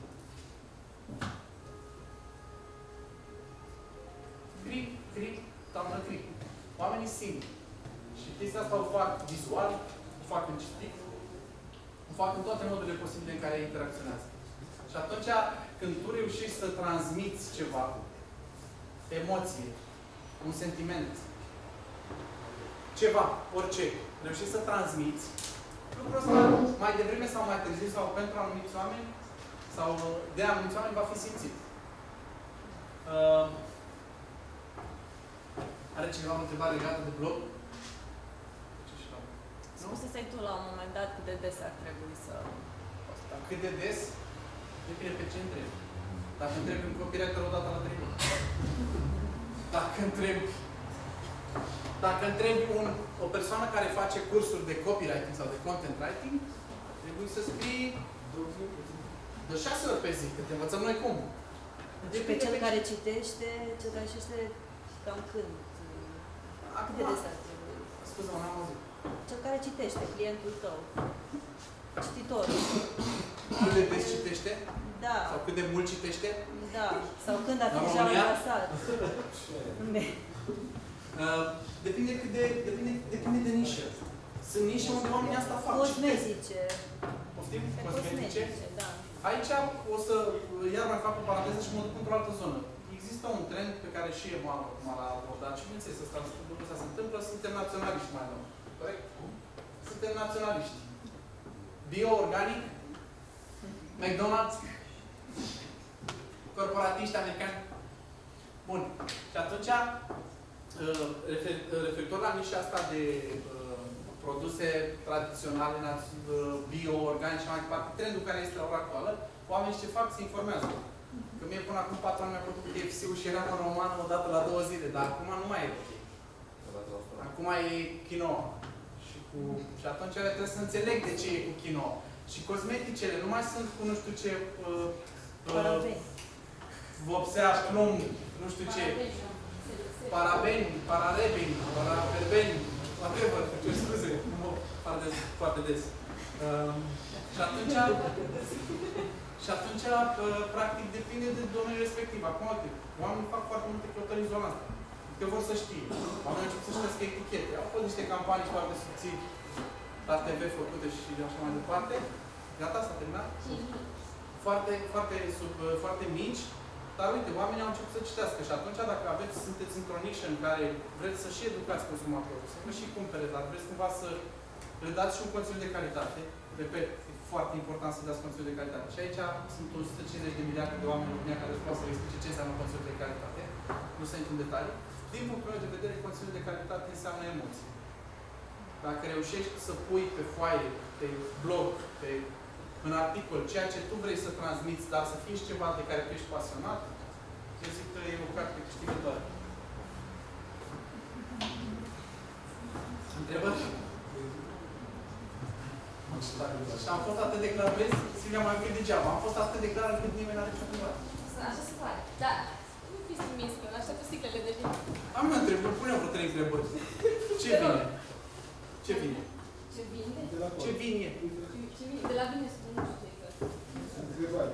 B: Grip, grip, doamnă grip. Oamenii simt. Și chestia asta o fac vizual, o fac în citit, o fac în toate modurile posibile în care interacționează. Și atunci, când tu reușești să transmiți ceva, emoție, un sentiment, ceva, orice, reușești să transmiți, lucrul ăsta, mai devreme sau mai târziu, sau pentru anumiți oameni, sau de anumiți oameni, va fi simțit. Uh, are cineva o întrebare legată de blog?
G: Spusesei tu la un moment dat cât de des ar trebui să postăm.
B: Cât de des? Depinde pe ce întrebi. Dacă întrebi un copywriter o dată la trei luni. Dacă întrebi Dacă întrebi un, o persoană care face cursuri de copywriting sau de content writing, trebuie să scrii de șase ori pe zi, că te învățăm noi cum.
H: Deci pe cel care citește, cel care citește cam când?
B: Acum,
H: Cât de des ar trebui?
B: Scuze-mă, n-am auzit.
H: Cel care citește, clientul tău. Cititorul.
B: Cât de des citește?
H: Da.
B: Sau cât de mult citește?
H: Da. Sau când a
B: La
H: fi deja
B: România?
H: învățat. Unde?
B: Uh, depinde, cât de, depinde, depinde de nișă. Sunt nișe unde oamenii asta fac.
H: Cosmetice.
B: Poftim?
H: Pe
B: Cosmetice?
H: cosmetice, da.
B: Aici o să, iar mai fac o paranteză și mă duc într-o altă zonă. Există un trend pe care și eu m-am abordat și bineînțeles, ăsta se întâmplă, suntem naționaliști mai nou. Corect? Suntem naționaliști. Bio-organic, McDonald's, corporatiști americani. Bun. Și atunci, referitor la nișa asta de produse tradiționale, bio-organice și mai departe, trendul care este la ora actuală, oamenii ce fac se informează. Că mie până acum patru ani mi-a plăcut K F C-ul și eram în romană o dată la două zile, dar acum nu mai e ok. Acum e quinoa. Și, cu... și atunci trebuie să înțeleg de ce e cu quinoa. Și cosmeticele nu mai sunt cu nu știu ce uh, uh, vopsea, plumb, nu știu ce. Parabeni, pararebeni, paraberbeni, whatever, ce scuze, nu mă fac de foarte des. Uh, și atunci, și atunci, uh, practic, depinde de domeniul respectiv. Acum, oamenii fac foarte multe căutări în zona asta. Că vor să știe. Oamenii încep să știască etichete. Au fost niște campanii foarte subțiri la T V făcute și așa mai departe. Gata, s-a terminat? Foarte, foarte, sub, foarte mici. Dar uite, oamenii au început să citească și atunci dacă aveți, sunteți într-o nișă în care vreți să și educați consumatorul, să nu și cumpere, dar vreți cumva să le dați și un conținut de calitate, repet, e foarte important să dați conținut de calitate. Și aici sunt o sută cincizeci de miliarde de oameni în România care îți poate să le explice ce înseamnă conținut de calitate. Nu să intru în detalii. Din punctul meu de vedere, conținut de calitate înseamnă emoții. Dacă reușești să pui pe foaie, pe blog, pe, în articol, ceea ce tu vrei să transmiți, dar să fie și ceva de care tu ești pasionat, eu zic că e o carte câștigătoare. Întrebări? Și am fost atât de clar, vezi? Silvia mai încât degeaba. Am fost atât de clar încât nimeni n-a nicio întrebare.
A: Așa se pare. Da. Nu fiți trimis, că aștept sticlele de vin.
B: Am eu întrebări, punem vreo trei întrebări. Ce vine? Ce vine?
A: Ce vine?
B: Ce vine?
A: Ce vine? De la vine să nu știu ce e.
C: Întrebare.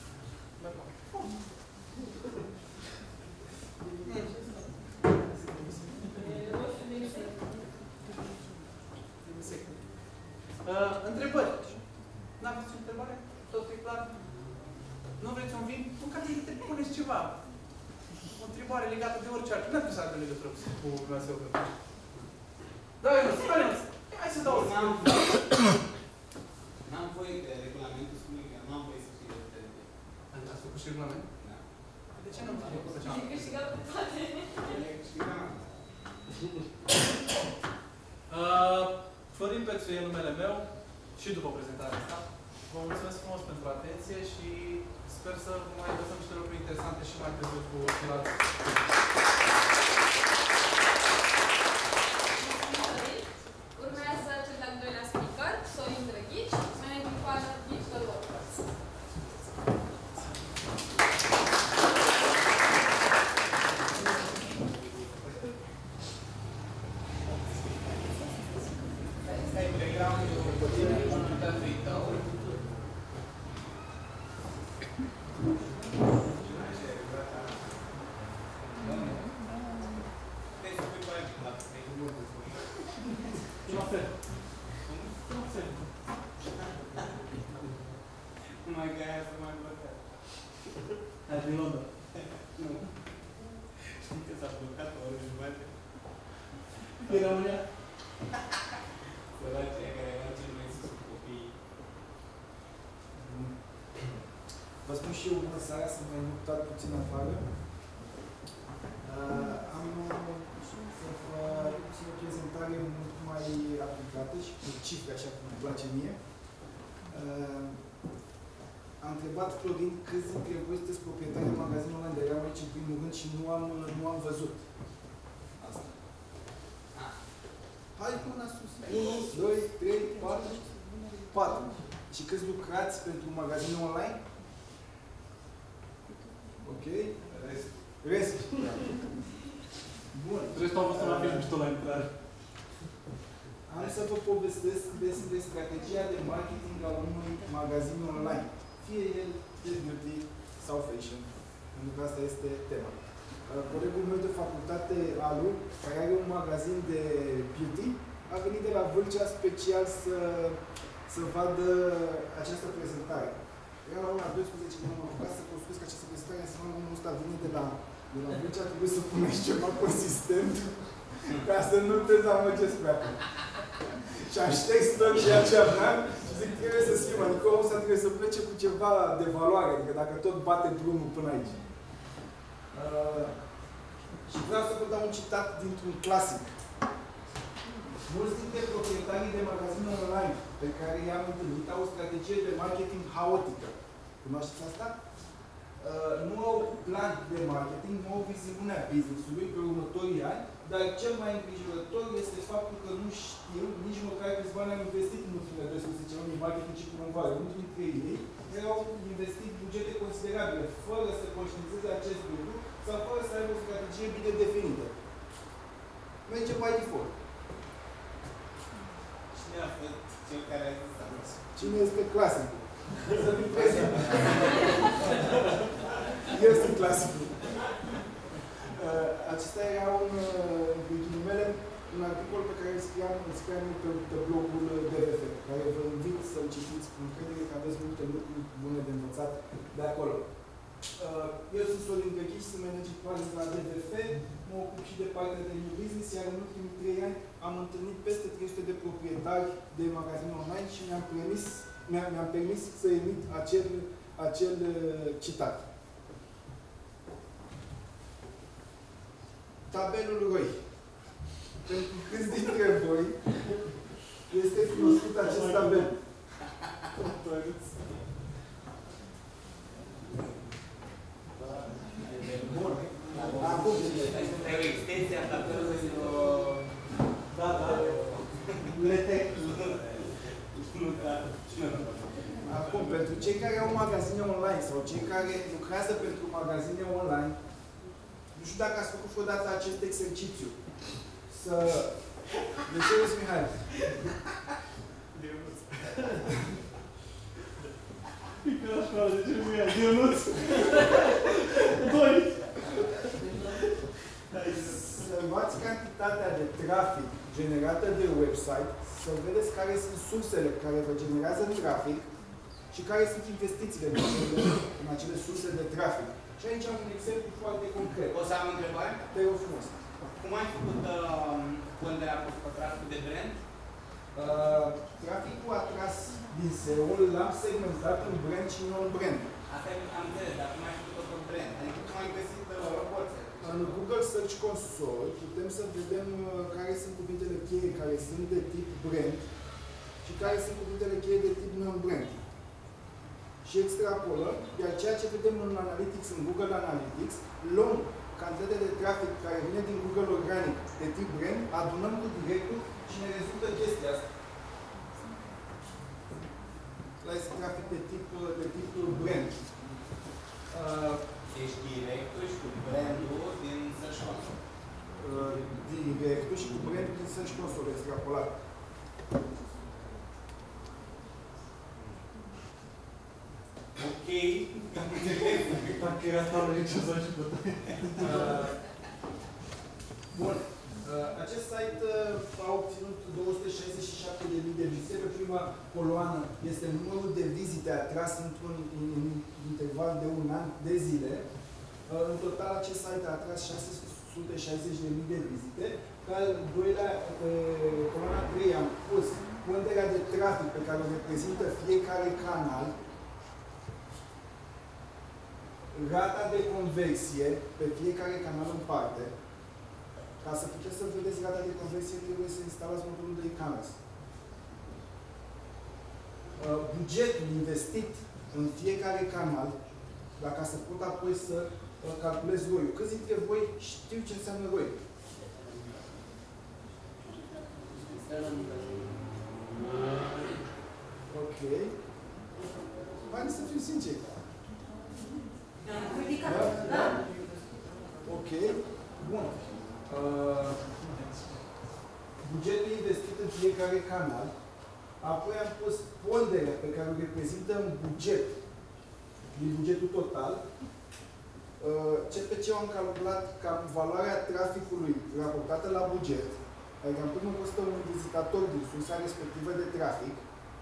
B: Uh, întrebări. N-aveți o întrebare? Tot e clar? Nu vreți un vin? Nu, ca te puneți ceva. O întrebare legată de orice altceva. Nu ar trebui să aibă legătură cu Dumnezeu. Da, eu nu, care nu? Hai să dau o
F: N-am N-am voie de regulamentul spune că nu am voie să fie de
B: Adică ați făcut și regulament?
F: Da.
B: De ce nu am făcut pe ce am?
A: E câștigat pe toate.
F: El e câștigat.
B: Uh, Florin Pețu e numele meu și după prezentarea asta. Vă mulțumesc frumos pentru atenție și sper să mai găsim niște lucruri interesante și mai târziu cu ceilalți.
A: Urmează cel de-al doilea speaker, Sorin Drăghici, managing partner Digital Workers.
F: Numai că aia să mai blocat.
B: Ai din Londra?
F: Nu. Știi că s-a blocat o oră jumătate?
B: Din România?
F: Săracii care erau cel mai sus cu copiii.
I: Vă spun și eu bună seara, să mai mutat puțin afară. Uh, am să vă puțin o prezentare mult mai aplicată și cu cifre, așa cum îmi place mie. Uh, am întrebat Florin câți dintre voi sunteți proprietari de magazinul online de erau aici în primul rând și nu am, nu am văzut asta. Hai cu mâna sus. unu, doi, trei, patru, patru. Și câți lucrați pentru magazinul online? Ok? Rest. Rest. Bun.
B: Restul au fost la film și tot la intrare.
I: Am să vă povestesc despre strategia de marketing a unui magazin online. Fie el de beauty sau fashion. Pentru că asta este tema. Colegul meu de facultate, Alu, care are un magazin de beauty, a venit de la Vâlcea special să, să vadă această prezentare. Era la ora douăsprezece când am apucat să construiesc această prezentare, înseamnă că omul ăsta vine de la, de la Vâlcea, trebuie să puneți ceva consistent ca să nu te dezamăgesc prea. Și am șters tot ceea ce aveam și zic, trebuie să schimb, adică omul ăsta trebuie să plece cu ceva de valoare, adică dacă tot bate drumul până aici. Uh, și vreau să vă dau un citat dintr-un clasic. Mulți dintre proprietarii de magazine online pe care i-am întâlnit au o strategie de marketing haotică. Cunoașteți asta? Uh, nu au plan de marketing, nu au viziunea business-ului pe următorii ani, dar cel mai îngrijorător este faptul că nu știu nici măcar câți bani am investit în ultimele doisprezece luni în marketing și promovare. Unii dintre ei au investit bugete considerabile, fără să conștientizeze acest lucru sau fără să aibă o strategie bine definită. Merge by default.
F: Cine a fost cel care a zis asta?
I: Cine este clasicul? Să fii prezent. Eu sunt clasicul. Uh, acesta era un, uh, în ghilimele, un articol pe care îl scriam, îl scriam pe, pe blogul D V F, care vă invit să-l citiți cu încredere că aveți multe lucruri bune de învățat de acolo. Uh, eu sunt Sorin Drăghici, sunt manager partner la D V F, mă ocup și de partea de new business, iar în ultimii trei ani am întâlnit peste trei sute de proprietari de magazine online și mi-am permis, mi-am permis să emit acel, acel uh, citat. Tabelul R O I. Pentru câți dintre voi este cunoscut acest tabel? Bun. Acum,
F: Ai o extensie a tabelului?
I: da, da. Letec. Acum, pentru cei care au magazine online sau cei care lucrează pentru magazine online, nu știu dacă ați făcut vreodată acest exercițiu. Să... De ce râzi, Mihai?
F: Dionuț.
B: Pică la școală, de ce nu ia? Dionuț? Doi!
I: Să luați cantitatea de trafic generată de website, să vedeți care sunt sursele care vă generează trafic și care sunt investițiile în acele, în acele surse de trafic. Și aici am un exemplu foarte concret.
F: O să am întrebare?
I: Te rog frumos.
F: Cum ai făcut uh, ponderea cu traficul de brand?
I: Uh, traficul atras din S E O l-am segmentat în brand și non-brand.
F: Asta am înțeles, dar cum ai făcut-o pe brand? Adică cum ai găsit uh, roboțe?
I: În Google Search Console putem să vedem uh, care sunt cuvintele cheie care sunt de tip brand și care sunt cuvintele cheie de tip non-brand. Și extrapolăm, iar ceea ce vedem în Analytics, în Google Analytics, luăm cantitatea de trafic care vine din Google Organic de tip brand, adunăm cu directul și ne rezultă chestia asta. La este trafic de tip, de tip brand. Uh,
F: Deci directul și cu brandul din Search Console.
I: uh, directul și cu brandul din Search Console extrapolat.
F: Ok.
C: Dacă era tală nici o să și pe
I: Uh, Bun. Uh, acest site uh, a obținut două sute șaizeci și șapte de mii de vizite. Pe prima coloană este numărul de vizite atras într-un în interval de un an de zile. Uh, în total, acest site a atras șase sute șaizeci de mii de vizite. Ca al doilea, pe coloana trei am pus ponderea de trafic pe care o reprezintă fiecare canal, rata de conversie pe fiecare canal în parte. Ca să puteți să vedeți rata de conversie, trebuie să instalați modulul de e-commerce. Uh, bugetul investit în fiecare canal, dacă să pot apoi să uh, calculez R O I-ul. Câți dintre voi știu ce înseamnă R O I? Ok. Hai să fiu sincer. Da? Da? Ok. Bun. Uh, bugetul investit în fiecare canal, apoi am pus ponderea pe care o reprezintă în buget, din bugetul total. Uh, C P C am calculat cam valoarea traficului raportată la buget, adică am pus costă un vizitator din sursa respectivă de trafic,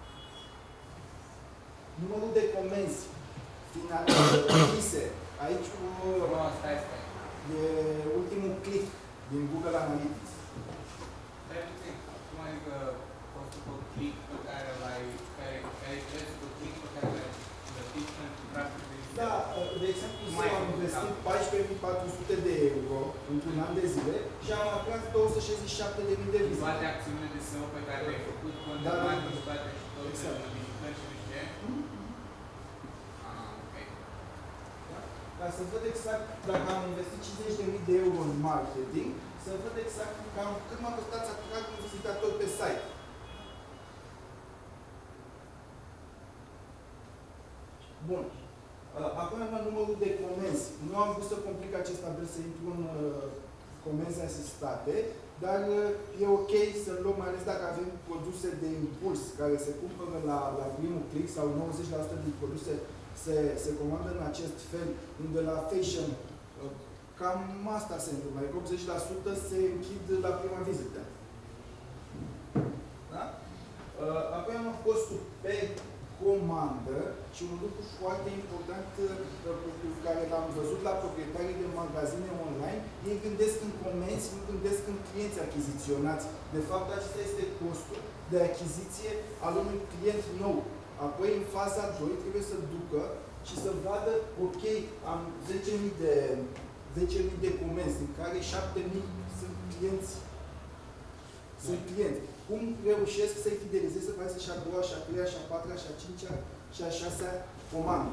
I: numărul de comenzi finalise, aici cu e ultimul click din Google Analytics.
F: Stai puțin, cum adică costul pe click pe care l-ai, care ai prețul pe click pe care l-ai plătit pentru trafic de vizite?
I: Da, de exemplu, am investit paisprezece mii patru sute de euro într-un an de zile și am atras două sute șaizeci și șapte de mii de vizite.
F: Toate acțiunile de S E O pe care le-ai făcut,
I: Da, da,
F: content marketing, toate și tot,
I: exact.
F: modificări și nu știu ce. Ah, ok.
I: Ca să văd exact, dacă am investit cincizeci de mii de euro în marketing, să văd exact cam cât m-a costat să atrag un vizitator pe site. Bun. Acum am numărul de comenzi. Nu am vrut să complic acest tabel, să intru în uh, comenzi asistate, dar uh, e ok să luăm, mai ales dacă avem produse de impuls care se cumpără la, la primul click sau nouăzeci la sută din produse se, se comandă în acest fel, unde la fashion uh, cam asta se întâmplă, adică optzeci la sută se închid la prima vizită. Da? Uh, apoi am costul pe comandă și un lucru foarte important uh, care l-am văzut la proprietarii de magazine online, ei gândesc în comenzi, nu gândesc în clienți achiziționați. De fapt, acesta este costul de achiziție al unui client nou. Apoi, în faza doi, trebuie să ducă și să vadă, ok, am zece mii de, zece mii de comenzi, din care șapte mii sunt clienți. Sunt clienți. Cum reușesc să-i fidelizez să facă și a doua, și a treia, și a patra, și a cincea, și a șasea comandă.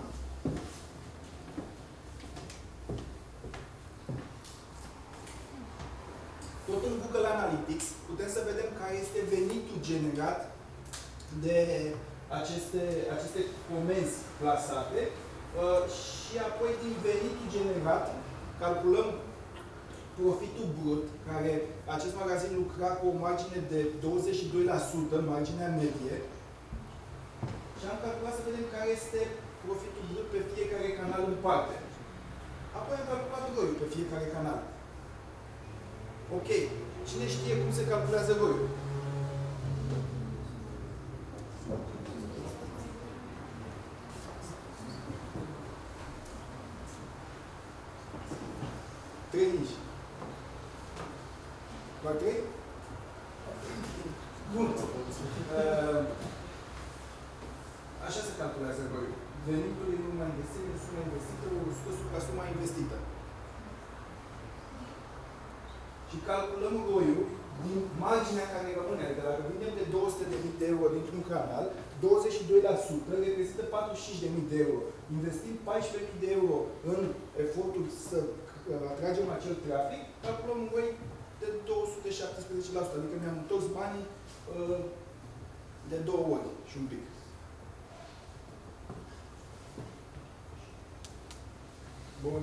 I: Tot în Google Analytics putem să vedem care este venitul generat de aceste, aceste comenzi plasate uh, și apoi din venitul generat calculăm profitul brut, care acest magazin lucra cu o margine de douăzeci și doi la sută, marginea medie, și am calculat să vedem care este profitul brut pe fiecare canal în parte. Apoi am calculat R O I-ul pe fiecare canal. Ok. Cine știe cum se calculează R O I-ul? Trei nici. Doar trei? Bun. Uh, așa se calculează R O I-ul. Venitul din urma investiției, suma investită, o sută supra suma investită. și calculăm roiul din marginea care rămâne. Adică dacă vindem de două sute de mii de euro dintr-un canal, douăzeci și doi la sută reprezintă patruzeci și cinci de mii de euro. Investim paisprezece mii de euro în efortul să atragem acel trafic, calculăm un roi de două sute șaptesprezece la sută. Adică mi-am întors banii uh, de două ori și un pic. Bun.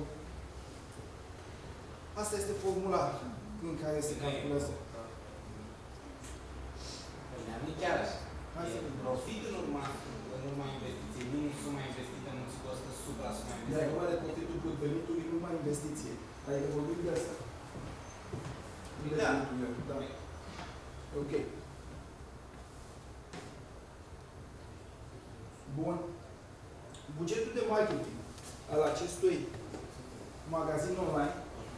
I: Asta este formula în care se calculează.
F: Nu chiar așa.
I: Hai să vedem.
F: Profitul în urma, în urma investiției, nu suma investită, nu ți costă supra suma
I: E
F: investită.
I: vorba de profitul brut venitului, nu mai investiție. Adică vorbim de asta. Nu de
F: Da.
I: venitul, da. Ok. Bun. Bugetul de marketing al acestui magazin online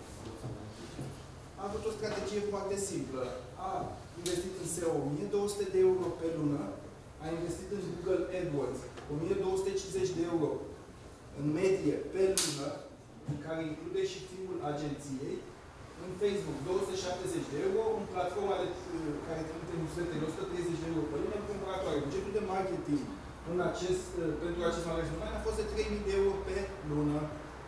I: a avut o strategie foarte simplă. A investit în S E O o mie două sute de euro pe lună, a investit în Google AdWords o mie două sute cincizeci de euro în medie pe lună, în care include și fiul agenției, în Facebook două sute șaptezeci de euro, în platforma de, care trimite newsletter o sută treizeci de euro pe lună, în cumpăratoare. Bugetul de marketing în acest, pentru acest magazin online a fost de trei mii de euro pe lună.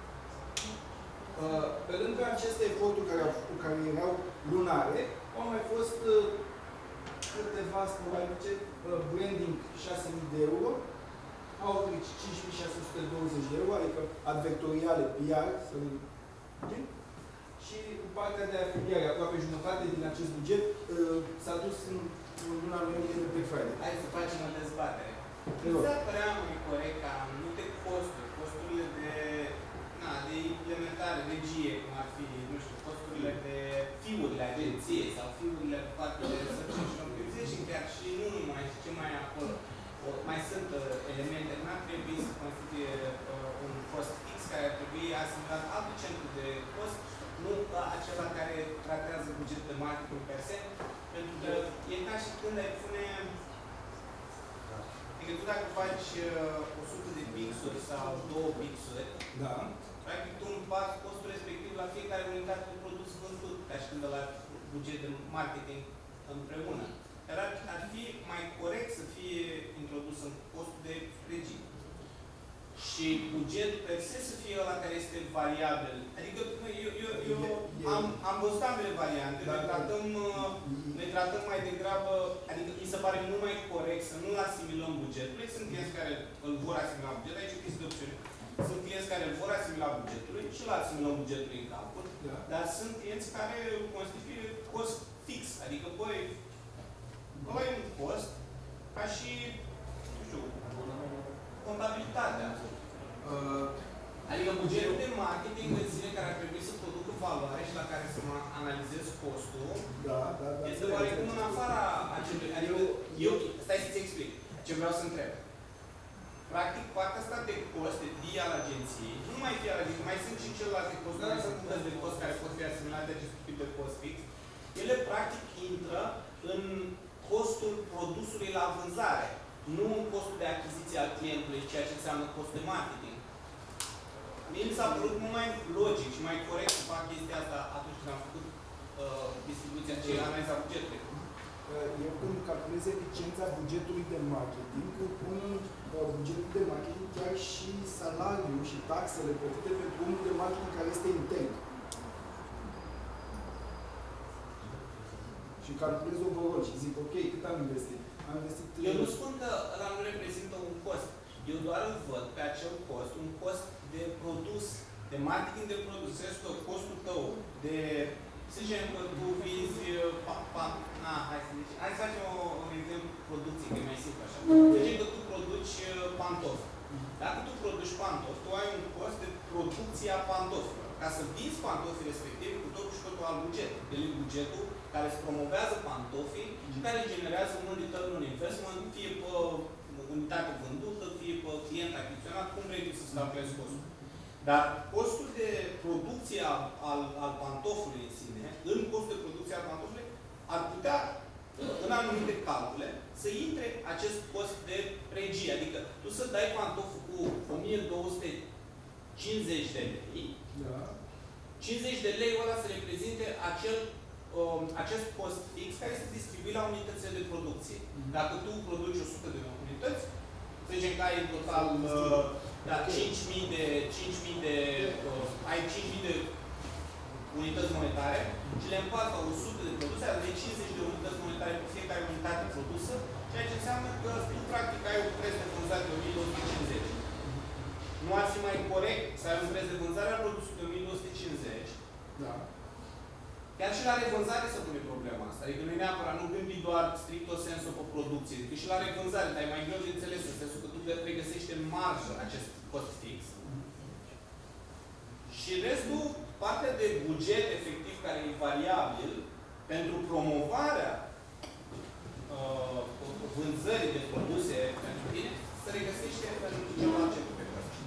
I: Pe lângă aceste eforturi care, care erau lunare, au mai fost câteva sporadice, branding șase mii de euro, outreach cinci mii șase sute douăzeci de euro, adică advertoriale, P R, să vedem. Și partea de afiliare, aproape jumătate din acest buget, s-a dus în, în luna noiembrie de Black Friday.
F: Hai să facem o dezbatere.
I: Te rog.
F: Mi s-ar părea mai corect ca anumite costuri, costurile de, na, de implementare, regie, cum ar fi, nu știu, costurile de fiurile agenției sau fiurile parte de research și optimization, chiar și nu numai, și ce mai acolo. O, mai sunt uh, elemente, nu ar trebui să constituie uh, un cost fix care ar trebui asimilat altul centru de cost, nu ca acela care tratează bugetul de marketing per se, pentru că e ca și când ai pune. Adică tu dacă faci uh, o sută de pixuri sau două pixuri,
I: Da.
F: practic tu împarți costul respectiv la fiecare unitate de produs vândut, ca și când la buget de marketing împreună. Dar ar, ar fi mai corect să fie introdus în costul de regie. Și bugetul per se să fie ăla care este variabil. Adică eu, eu, eu am, am văzut ambele variante.
I: Da,
F: Noi tratăm,
I: da.
F: noi tratăm mai degrabă, adică mi se pare mult mai corect să nu-l asimilăm bugetului. Sunt clienți care îl vor asimila bugetul, aici e o chestie de opțiune. Sunt clienți care îl vor asimila bugetului și îl asimilăm bugetului în calcul.
I: Da.
F: Dar sunt clienți care constituie cost fix. Adică, băi, ăla e un cost ca și, nu știu, contabilitatea.
I: Uh,
F: Adică bugetul de marketing în sine care ar trebui să producă valoare și la care să mă analizez costul,
I: da, da, da.
F: este oarecum în afara acelui. Adică eu, stai să-ți explic ce vreau să întreb. Practic, partea asta de cost, de fie al agenției, nu mai fie al agenției, mai sunt și celelalte costuri, mai sunt unele de cost care pot fi asimilate acest tip de cost fix. Ele, practic, intră în costul produsului la vânzare, nu în costul de achiziție al clientului, ceea ce înseamnă cost de marketing. Mie mi s-a părut mult mai logic și mai corect să fac chestia asta atunci când am făcut uh, distribuția și analiza bugetului.
I: Eu când calculez eficiența bugetului de marketing, pun uh, bugetul de marketing chiar și salariul și taxele plătite pentru omul de marketing care este intern. Și calculez overall și zic, ok, cât am investit? Am investit...
F: Eu nu spun că ăla nu reprezintă un cost. Eu doar îl văd pe acel cost, un cost de produs, de marketing de produs. Este costul tău de, să zicem că tu vinzi, pa, pa, na, hai să zici, hai să facem o, un exemplu producție, că e mai simplu așa. Să zicem că tu produci pantofi. Dacă tu produci pantofi, tu ai un cost de producție a pantofilor. Ca să vinzi pantofii respectiv, cu totul și totul al bugetului. El e bugetul care îți promovează pantofii și care generează un return on investment, fie pe unitate vândută, fie pe client achiziționat, cum vrei tu să-ți calculezi costul. Dar costul de producție al, al pantofului în sine, în costul de producție al pantofului, ar putea, în anumite calcule, să intre acest cost de regie. Adică tu să dai pantoful cu o mie două sute cincizeci de lei,
I: Da.
F: cincizeci de lei ăla să reprezinte acel um, acest cost fix care este distribuit la unitățile de producție. Dacă tu produci o sută de unități, să zicem că ai în total uh, da, cinci mii de, cinci mii de, uh, ai cinci mii de unități monetare și le împarți la o sută de produse, adică cincizeci de unități monetare pe fiecare unitate produsă, ceea ce înseamnă că tu practic ai un preț de vânzare de o mie două sute cincizeci. Nu ar fi mai corect să ai un preț de vânzare al produsului de o mie două sute cincizeci?
I: Da.
F: Chiar și la revânzare se pune problema asta. Adică nu e neapărat, nu gândi doar stricto sensu pe producție, că și la revânzare, dar e mai greu de înțeles, în sensul că tu regăsești în marjă acest cost fix. Și restul, partea de buget efectiv care e variabil pentru promovarea uh, vânzării de produse pentru tine, se regăsește pentru ceva ce tu pe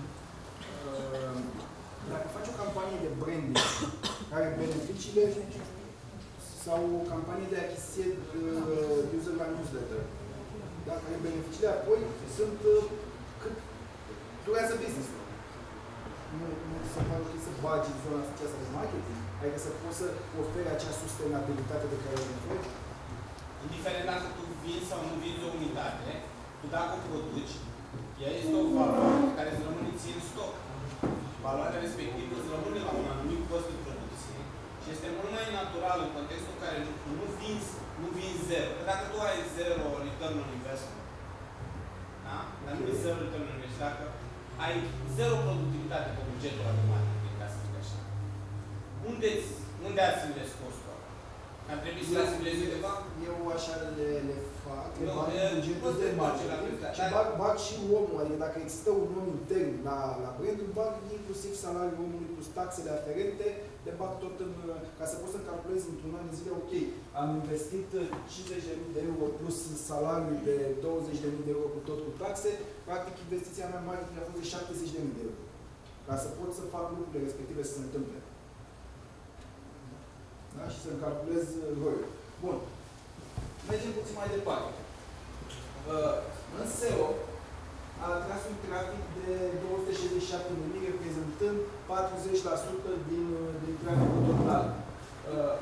I: Dacă faci o campanie de branding care beneficiile sau o campanie de achiziție uh, user la newsletter, da? Care beneficiile apoi sunt uh, cât durează business. Nu, nu se pare ok să bagi în zona aceasta de marketing, adică să poți să oferi acea sustenabilitate de care ai nevoie.
F: Indiferent dacă tu vinzi sau nu vinzi o unitate, tu dacă o produci, ea este o valoare care îți rămâne ție în stoc. Valoarea respectivă îți rămâne la un anumit cost de producție și este mult mai natural în contextul în care nu vinzi, nu vinzi zero. Că dacă tu ai zero return on investment, da? Dar nu e zero return on investment, dacă ai zero productivitate pe bugetul la de marketing, ca să zic așa. Unde, unde ați investi costul ăla? Ar trebui să le asimilezi undeva?
I: Eu așa le, le fac, le
F: Nu,
I: bag
F: e,
I: în bugetul
F: poți
I: de
F: să faci la
I: marketing
F: cât,
I: și
F: dar-
I: bag, bag și omul, adică dacă există un om intern la, la brand, îl bag inclusiv salariul omului plus taxele aferente, le bag tot în, ca să pot să calculez într-un an de zile, ok, am investit cincizeci de mii de euro plus salariul de douăzeci de mii de euro cu tot cu taxe, practic investiția mea în marketing a fost de șaptezeci de mii de euro. Ca să pot să fac lucrurile respective să se întâmple. Da? Și să-mi calculez roiul. Bun. Mergem puțin mai departe. Uh, în S E O a atras un trafic de două sute șaizeci și șapte de mii, reprezentând patruzeci la sută din, din traficul total. Uh,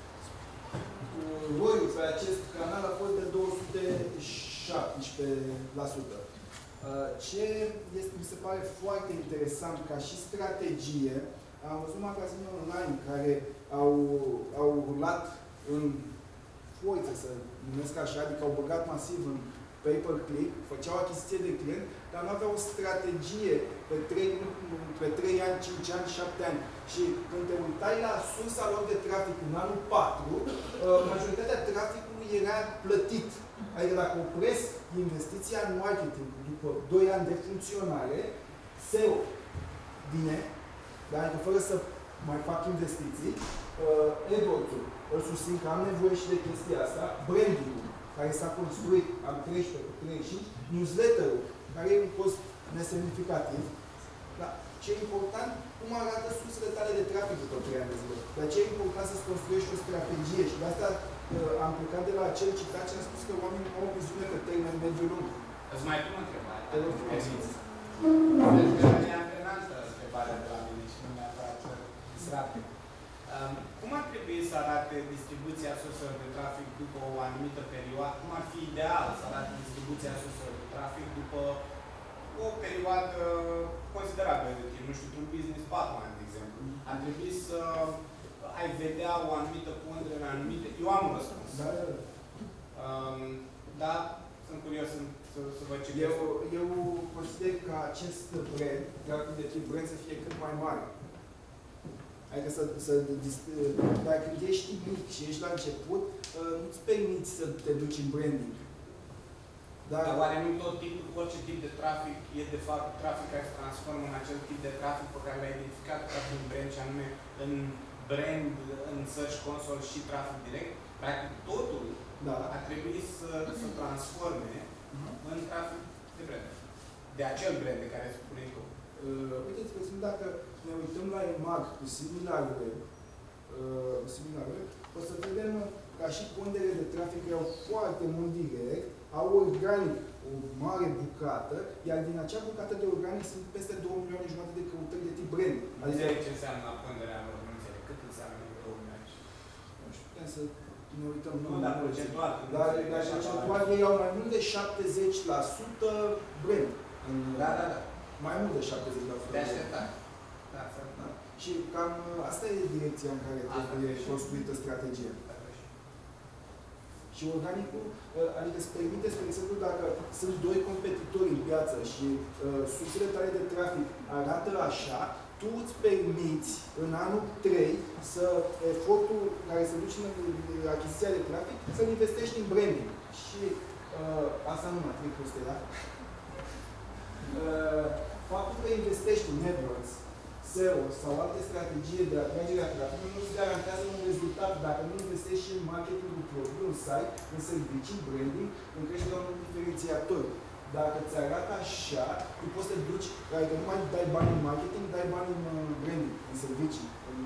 I: roiul pe acest canal a fost de două sute șaptesprezece la sută. Uh, ce este, mi se pare foarte interesant ca și strategie, am văzut magazine online care au, au rulat în foiță, să numesc așa, adică au băgat masiv în pay-per-click, făceau achiziție de client, dar nu aveau o strategie pe trei, pe trei ani, cinci ani, șapte ani. Și când te uitai la sursa lor de trafic în anul patru, majoritatea traficului era plătit. Adică dacă opresc investiția în marketing după doi ani de funcționare, S E O bine, dar adică fără să mai fac investiții, uh, AdWords-ul îl susțin că am nevoie și de chestia asta, branding-ul care s-a construit, am treisprezece cu treizeci și cinci, newsletter-ul, care e un cost nesemnificativ. Dar ce e important, cum arată sursele tale de trafic după trei ani de zile. De aceea e important să-ți construiești o strategie și de asta uh, am plecat de la acel citat și am spus că oamenii au o viziune pe termen mediu-lung.
F: Îți mai pun o întrebare.
I: Te rog frumos.
F: E antrenantă întrebarea de la mine și nu neapărat disraptă. Um, cum ar trebui să arate distribuția surselor de trafic după o anumită perioadă? Cum ar fi ideal să arate distribuția surselor de trafic după o perioadă considerabilă de timp? Nu știu, un business Batman, de exemplu. Ar trebui să ai vedea o anumită pondere în anumite... Eu am un răspuns.
I: Da, da, da.
F: Um, dar sunt curios să, să, să văd ce
I: Eu, eu consider că acest brand, traficul de tip brand, să fie cât mai mare. Adică să, să, dacă ești mic și ești la început, nu-ți permiți să te duci în branding.
F: Dar, Dar oare nu tot tipul, orice tip de trafic e de fapt trafic care se transformă în acel tip de trafic pe care l-ai identificat ca fiind brand și anume în brand, în search console și trafic direct? Practic totul
I: da. Ar
F: trebui să se transforme uh-huh. în trafic de brand. De acel brand de care spuneai tu.
I: Uh, uite, spre exemplu, dacă ne uităm la EMAG cu similarele, uh, similarele, o să vedem ca și pondere de trafic au foarte mult direct, au organic o mare bucată, iar din acea bucată de organic sunt peste două milioane jumate de căutări de tip brand.
F: Adică ce înseamnă ponderea lor? Nu înțeleg. Cât înseamnă două milioane?
I: Nu știu, putem să ne uităm.
F: Nu, dar procentual.
I: Dar, dar procentual ei au mai mult de șaptezeci la sută brand.
F: Da, da, da.
I: Mai mult de șaptezeci la sută.
F: De așteptat. Da,
I: da. Și cam asta e direcția în care trebuie construită strategia. Și organicul, adică îți permite, spre exemplu, dacă sunt doi competitori în piață și uh, sursele tale de trafic arată așa, tu îți permiți în anul trei să efortul care se duce în achiziția de trafic să-l investești în branding. Și uh, asta nu mă trec peste ea. Uh, faptul că investești în AdWords, S E O sau alte strategii de atragere a traficului nu îți garantează un rezultat dacă nu investești și în marketingul propriu, în site, în servicii, în branding, în creșterea unor diferențiatori. Dacă ți arată așa, tu poți să te duci, adică nu mai dai bani în marketing, dai bani în branding, în servicii. În...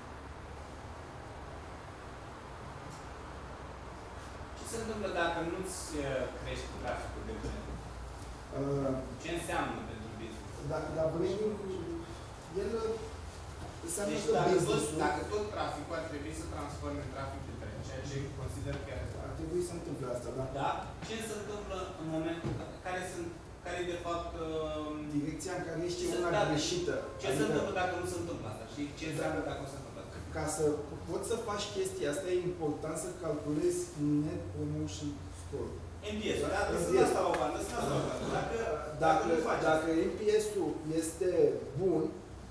F: Ce se întâmplă dacă nu-ți crești traficul de brand?
I: Uh,
F: Ce înseamnă pentru business?
I: Dacă la branding, el înseamnă
F: deci,
I: că
F: dacă tot,
I: business-ul...
F: dacă tot traficul ar trebui să transforme în trafic de brand, ceea ce consider că
I: ar trebui să întâmple asta, da?
F: Da? Ce se întâmplă în momentul care sunt, care e de fapt... Uh,
I: direcția în care ești
F: ce
I: una
F: dacă,
I: greșită.
F: Ce adică, se întâmplă dacă nu se întâmplă asta? Și ce înseamnă dacă nu se întâmplă asta?
I: Ca să poți să faci chestia asta, e important să calculezi Net Promotion Score.
F: N P S-ul, da? Lăsăm asta la o bandă, lăsăm asta la o bandă. Dacă,
I: dacă,
F: dacă, faci
I: dacă N P S-ul este bun,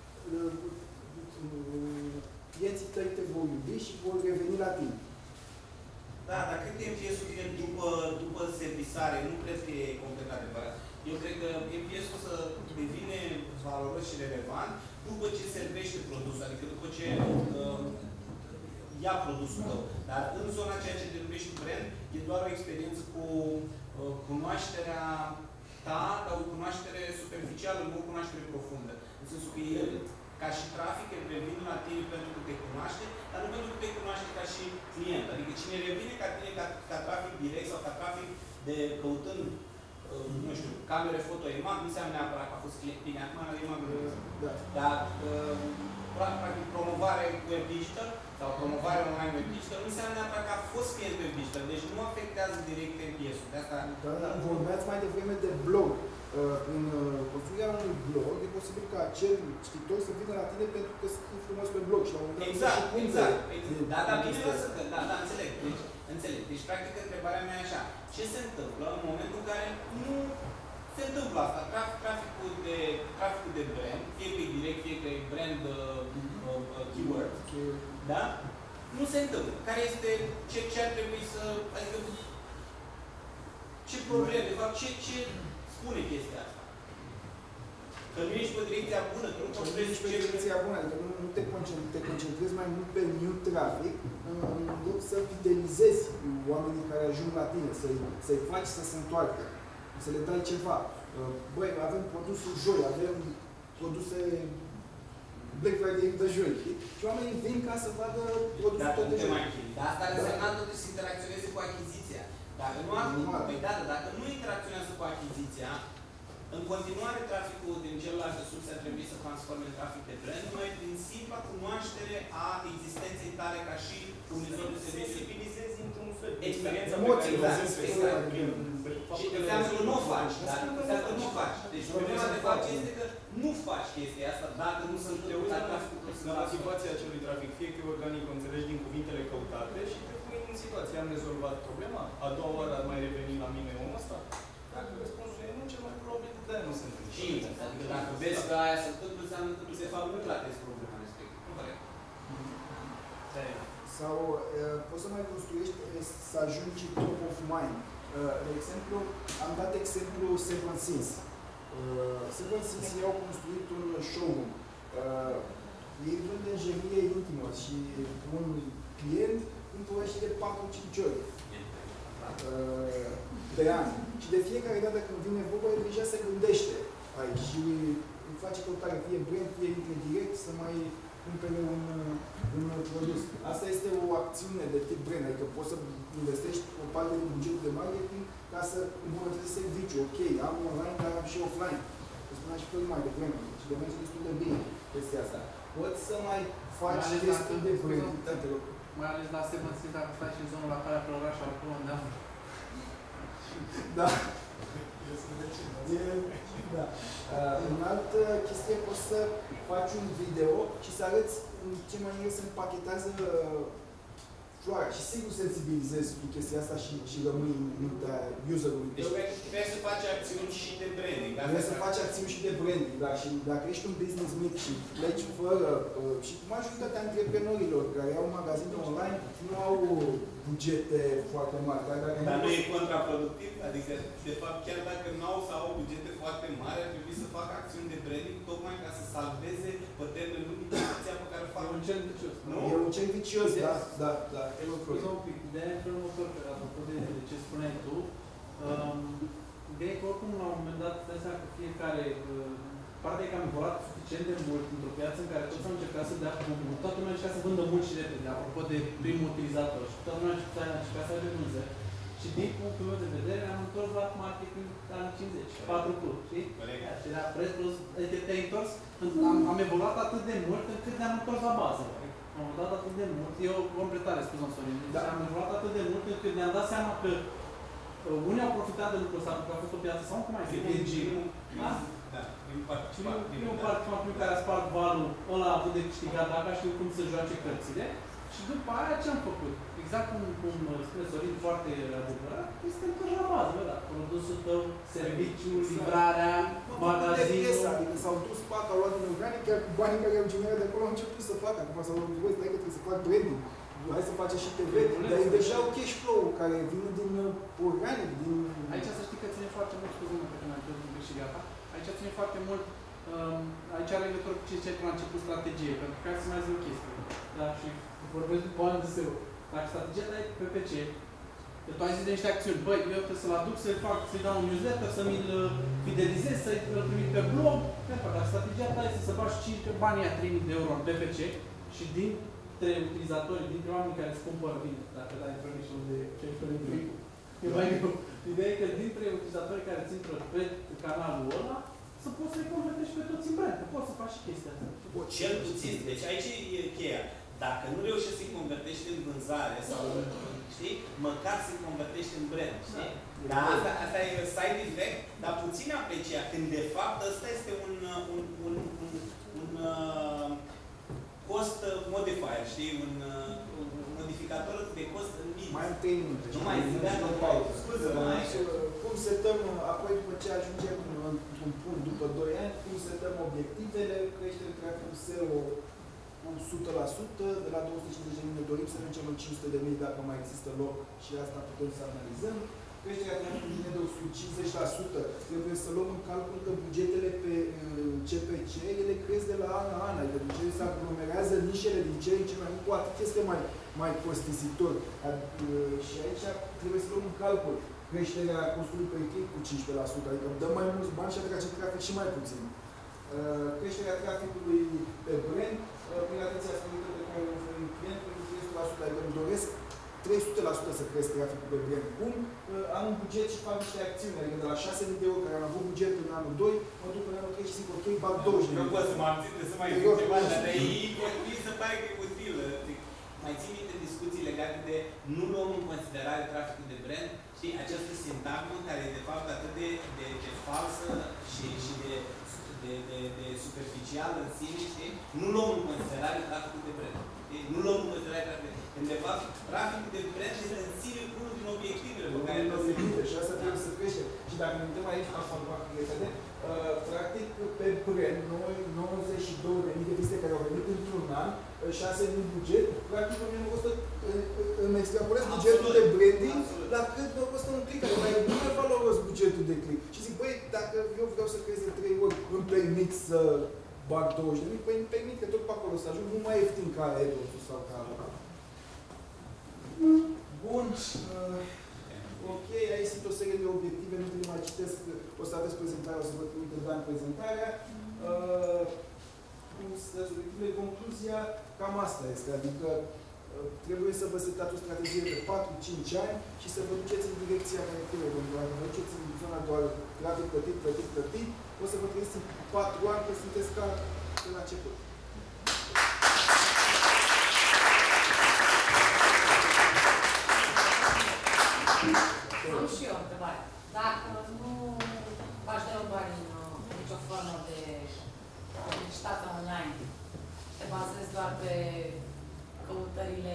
I: clienții tăi te vor iubi și vor reveni la tine.
F: Da, dar cred că N P S-ul vine după, după servisare, nu cred că e complet adevărat. Eu cred că N P S-ul să devine valoros și relevant după ce servește produsul, adică după ce uh, ia produsul tău. Dar în zona ceea ce denumești brand, e doar o experiență cu uh, cunoașterea ta, dar o cunoaștere superficială, nu o cunoaștere profundă. În sensul că el, ca și trafic, el revine la tine pentru că te cunoaște, dar nu pentru că te cunoaște ca și client. Adică cine revine ca tine ca, ca trafic direct sau ca trafic de căutând, uh, nu știu, camere foto E M A G, nu înseamnă neapărat că a fost client bine. Acum E M A G, da. Dar uh, practic promovare web digital sau promovare online web digital nu înseamnă neapărat că a fost client web digital. Deci nu afectează direct N P S-ul. De asta
I: da, da, vorbeați mai devreme de blog. Prin construirea unui blog, e posibil ca acel cititor să vină la tine pentru că scrii frumos pe blog și la un moment dat
F: exact,
I: și
F: exact, exact. Da, da, bine lăsă, da, da, înțeleg. Deci, înțeleg. Deci, practic, întrebarea mea e așa. Ce se întâmplă în momentul în care nu se întâmplă asta? Trafic, traficul, de, traficul de brand, fie că e direct, fie că e brand uh, uh, keyword, da? Nu se întâmplă. Care este, ce, ce ar trebui să, adică, ce probleme, de fapt, ce, ce spune chestia asta? Că nu ești pe direcția bună, că nu construiești
I: pe direcția bună, adică nu, nu te, concentrezi, te concentrezi mai mult pe new traffic, în loc să fidelizezi oamenii care ajung la tine, să-i, să-i faci să se întoarcă, să le dai ceva. Băi, avem produsul joi, avem produse Black Friday de joi, și oamenii vin ca să vadă produsul tot de joi.
F: Dar asta ar însemna totuși să interacționeze cu achiziția. Dacă nu, păi da, dacă nu interacționează cu achiziția, în continuare traficul din celelalte surse ar trebui să transforme în trafic de brand, numai prin simpla cunoaștere a existenței tale ca și furnizor de servicii.
C: Sensibilizezi într-un fel.
F: Experiența
C: emoții,
F: exact. Și înseamnă că nu o faci. Înseamnă că nu o faci. Deci problema de fapt este că nu faci chestia asta dacă nu sunt
C: te uiți la traficul la motivația acelui trafic. Fie că e organic, o înțelegi din cuvintele căutate și te pui în situație. Am rezolvat problema? A doua oară ar mai reveni la mine omul ăsta? Dacă răspunsul e nu, cel mai probabil de aia nu se întâmplă.
F: Și adică dacă vezi că aia se întâmplă, înseamnă că tu de fapt nu tratezi problema respectivă. Nu pare.
I: Sau uh, poți să mai construiești să ajungi top of mind. Uh, de exemplu, am dat exemplu Seven Sins. Uh, Seven Sins ei au construit un showroom. Uh, ei vând lingerie intimă și un client împărăște de patru cinci ori uh, pe an. Și de fiecare dată când vine vorba, el deja se gândește aici și îi face căutare, fie brand, fie intre direct, să mai cumpere un, un produs. Asta este o acțiune de tip brand, adică poți să investești o parte din bugetul de marketing ca să îmbunătățești serviciu. Ok, am online, dar am și offline. Să spunea și pe mai devreme. Și de merge destul de bine chestia asta. Poți să mai faci destul de brand.
B: mai ales la Seven dacă stai și în zonă la care pe oraș acolo unde am.
I: Da. Da. Uh, în altă chestie poți să faci un video și să arăți în ce manieră se împachetează floarea și sigur sensibilizezi cu chestia asta și, și rămâi în mintea userului.
F: Deci trebuie să faci acțiuni și de branding.
I: Trebuie să faci acțiuni și de branding, da, și dacă ești un business mic și pleci fără, uh, și majoritatea antreprenorilor care au magazine online nu au bugete foarte mari. Dar, dacă
F: Dar nu e contraproductiv? Adică, de fapt, chiar dacă nu au sau au bugete foarte mari, ar trebui să facă acțiuni de branding tocmai ca să salveze pe termen lung investiția pe care o fac.
B: E un cerc vicios.
I: Nu? E un cerc vicios, da, da, da.
B: E un scuze un pic. De-aia în felul următor, apropo de ce spuneai tu, um, ideea e că oricum la un moment dat, dai seama că fiecare, uh, partea e că am evoluat suficient de mult într-o piață în care toți am încercat să dea mult, toată lumea încerca să vândă mult și repede, apropo de primul utilizator, și toată lumea încerca, încerca să aibă vânzări. Și din punctul meu de vedere am întors la marketing anii cincizeci, patru plus, știi? Și era preț plus, adică te-ai întors, am, am evoluat atât de mult încât ne-am întors la bază. Am evoluat atât de mult, eu completare, scuză-mi Sorin, dar am evoluat atât de mult încât ne-am dat seama că uh, unii au profitat de lucrul ăsta, pentru că a fost o piață sau cum mai zic, din G-ul.
F: Da, din parte.
B: Primul participat care a spart valul, ăla a avut de câștigat, dacă a știut cum să joace cărțile. Și după aia ce am făcut? Exact cum, cum spune Sorin, foarte adevărat, este întors la bază, bă, da, produsul tău, serviciul, livrarea, magazinul.
I: Adică s-au dus pac, au luat din organic, chiar cu banii care au generat de acolo au început să facă. Acum s-au luat, băi, stai că trebuie să fac branding. Hai să facem și T V, dar e deja au cash flow care vine din organic, din...
B: Aici să știi că ține foarte mult, scuze-mă că n-am început și gata. Aici ține foarte mult, um, aici are legătură cu ce ziceai tu la început, strategie, pentru că hai să mai zic o chestie. Da, și vorbesc după ani de său. Dacă strategia ta e P P C, că tu ai zis de niște acțiuni, băi, eu trebuie să-l aduc, să-i fac, să-i dau un newsletter, să mi-l fidelizez, să-i trimit pe blog, dar strategia ta este să faci banii a trei mii de euro în P P C și dintre utilizatori, dintre oamenii care îți cumpără bine, dacă dai permission de ce-i e mai greu. Ideea e că dintre utilizatorii care țin pe canalul ăla, să poți să-i convertești pe toți în brand, că poți să faci și chestia asta.
F: Cel puțin. Deci aici e cheia. Dacă nu reușești să-i convertești în vânzare sau, știi, măcar să-i convertești în brand, știi? Da. Dar asta, asta e side effect, dar puțin aprecia, când de fapt ăsta este un, un, un, un, un uh, cost modifier, știi? Un, uh, un modificator de cost în mic.
I: Mai întâi minute.
F: Nu mai zi, da, scuze-mă.
I: Cum setăm, apoi după ce ajungem într-un punct, după doi ani, cum setăm obiectivele, creștere traficul S E O cu o sută la sută, de la două sute cincizeci de mii de dorim să mergem în cinci sute de mii dacă mai există loc și asta putem să analizăm. Creșterea traficului de o sută cincizeci la sută, trebuie să luăm în calcul că bugetele pe C P C, ele cresc de la an la an, adică bugetele se aglomerează nișele din ce în ce mai mult, cu atât este mai, mai costisitor. Și aici trebuie să luăm în calcul creșterea costului per click cu cincisprezece la sută, adică dăm mai mulți bani și atrage trafic și mai puțin. Creșterea traficului pe brand, prin atenția sporită pe care o oferim clientul, trei sute la sută, adică îmi doresc trei sute la sută să cresc traficul pe brand. Cum? Am un buget și fac niște acțiuni, adică de la șase mii de euro care am avut buget în anul doi, mă duc în anul trei și zic, ok, bag douăzeci de mii.
F: Nu pot să mă abțin de să mai zic ceva, dar ei să pare că e util. Mai țin minte discuții legate de nu luăm în considerare traficul de brand, știi, această sintagmă care e de fapt atât de, de, de falsă și, și de, de, de, de superficială în sine, știi? Nu luăm în considerare traficul de brand. Știi? Nu luăm în considerare traficul de brand. Când de fapt, traficul de brand este în sine unul din obiectivele pe care le
I: obiective și asta trebuie să crește. Și dacă ne uităm aici, asta fac repede, uh, practic pe brand, nouăzeci și două de mii de vizite care au venit într-un an, șase mii buget, practic pe mine mă costă, îmi extrapolez bugetul de branding la cât mă costă un click, care mai nu mai valoros bugetul de click. Și zic, băi, dacă eu vreau să creez de trei ori, îmi permit să bag douăzeci de mii, păi îmi permit că tot pe acolo să ajung mult mai ieftin ca AdWords sau ca... Bun. Uh, ok, aici sunt o serie de obiective, nu trebuie mai citesc, o să aveți prezentarea, o să vă trimite Dan prezentarea. Uh, Concluzia, cam asta este, adică trebuie să vă setați o strategie de patru cinci ani și să vă duceți în direcția care trebuie. Pentru că vă duceți în zona doar trafic plătit, plătit, plătit, o să vă trăiți în patru ani că sunteți ca de la început.
E: și eu o întrebare. Dacă nu bași deloc bani în uh, nicio formă de publicitate online, te bazezi doar pe căutările,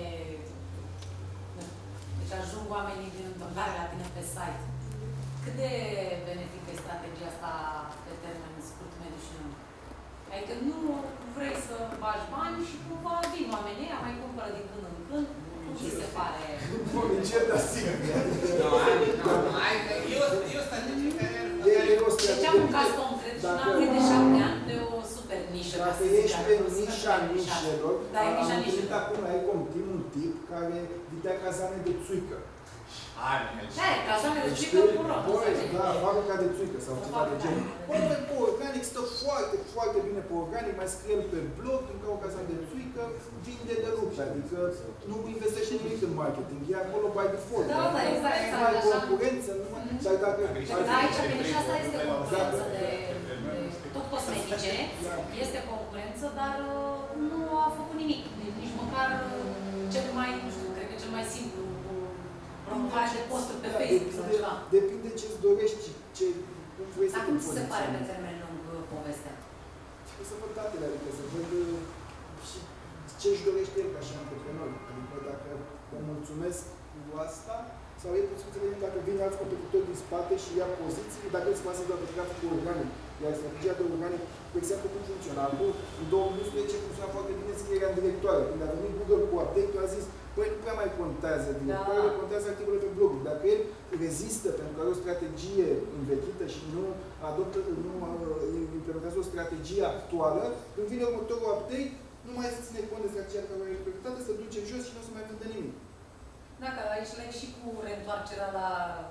E: deci ajung oamenii din întâmplare la tine pe site. Cât de benefică e strategia asta pe termen scurt, mediu și lung? Adică nu vrei să bagi bani și cumva vin oamenii ăia, mai cumpără din când în când. Cum ți se pare?
I: Nu, încerc, dar sigur.
F: Nu, hai, e o e o strategie care...
E: Deci am un caz concret și n-am venit de șapte ani de o super nișă.
I: Dacă ești pe nișa nișelor, am întâlnit acum la Ecomtim un tip care videa cazane de țuică.
F: Hai,
E: Da, cazane de țuică cu rog.
I: Da, fabrica de țuică sau ceva de genul. Băi, pe organic stă foarte, foarte bine pe organic, mai scrie el pe blog, din ca o cazan de țuică, vinde de rupe, adică nu investește nimic în marketing, e acolo by default.
E: Da, da, exact, exact.
I: Nu mai concurență, nu mai... Dar dacă...
E: Da, aici, pe nișa asta este concurență de tot cosmetice, este concurență, dar nu a făcut nimic. Nici măcar cel mai, nu știu, cred că cel mai simplu, promovare de posturi pe Facebook sau ceva.
I: Depinde ce-ți dorești, ce, cum vrei să
E: Dar
I: te
E: cum ți se pare pe
I: poziționezi.
E: termen lung povestea?
I: Trebuie să văd datele, adică să văd uh, și ce-și dorește el ca și antreprenor. Adică dacă mă mulțumesc cu asta, sau e puțin să vedem dacă vine alți competitori din spate și ia poziții, dacă el se bazează doar pe traficul organic. Iar strategia de organic, de exemplu, cum funcționa? Acum, în două mii unsprezece funcționa foarte bine scrierea în directoare. Când a venit Google cu update-ul, a zis, păi nu prea mai contează directoarele, da. Contează articolele pe blog. Dacă el rezistă pentru că are o strategie învechită și nu adoptă, nu uh, implementează o strategie actuală, când vine următorul update, nu mai se ține cont de strategia care are implementată, se duce jos și nu se mai vede nimic.
E: Da, că aici le și cu reîntoarcerea la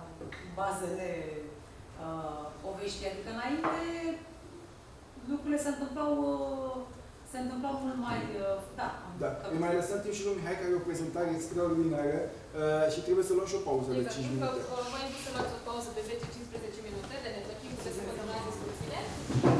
E: bazele uh, poveștii. Adică înainte lucrurile se întâmplau, uh, se întâmplau mult mai... Uh, da,
I: da. Îi mai lăsăm timp și lui Mihai, care e o prezentare extraordinară uh, și trebuie să luăm și o pauză de cinci minute.
A: Vă invit să luați o pauză de zece cincisprezece minute, de ne să continuați discuțiile.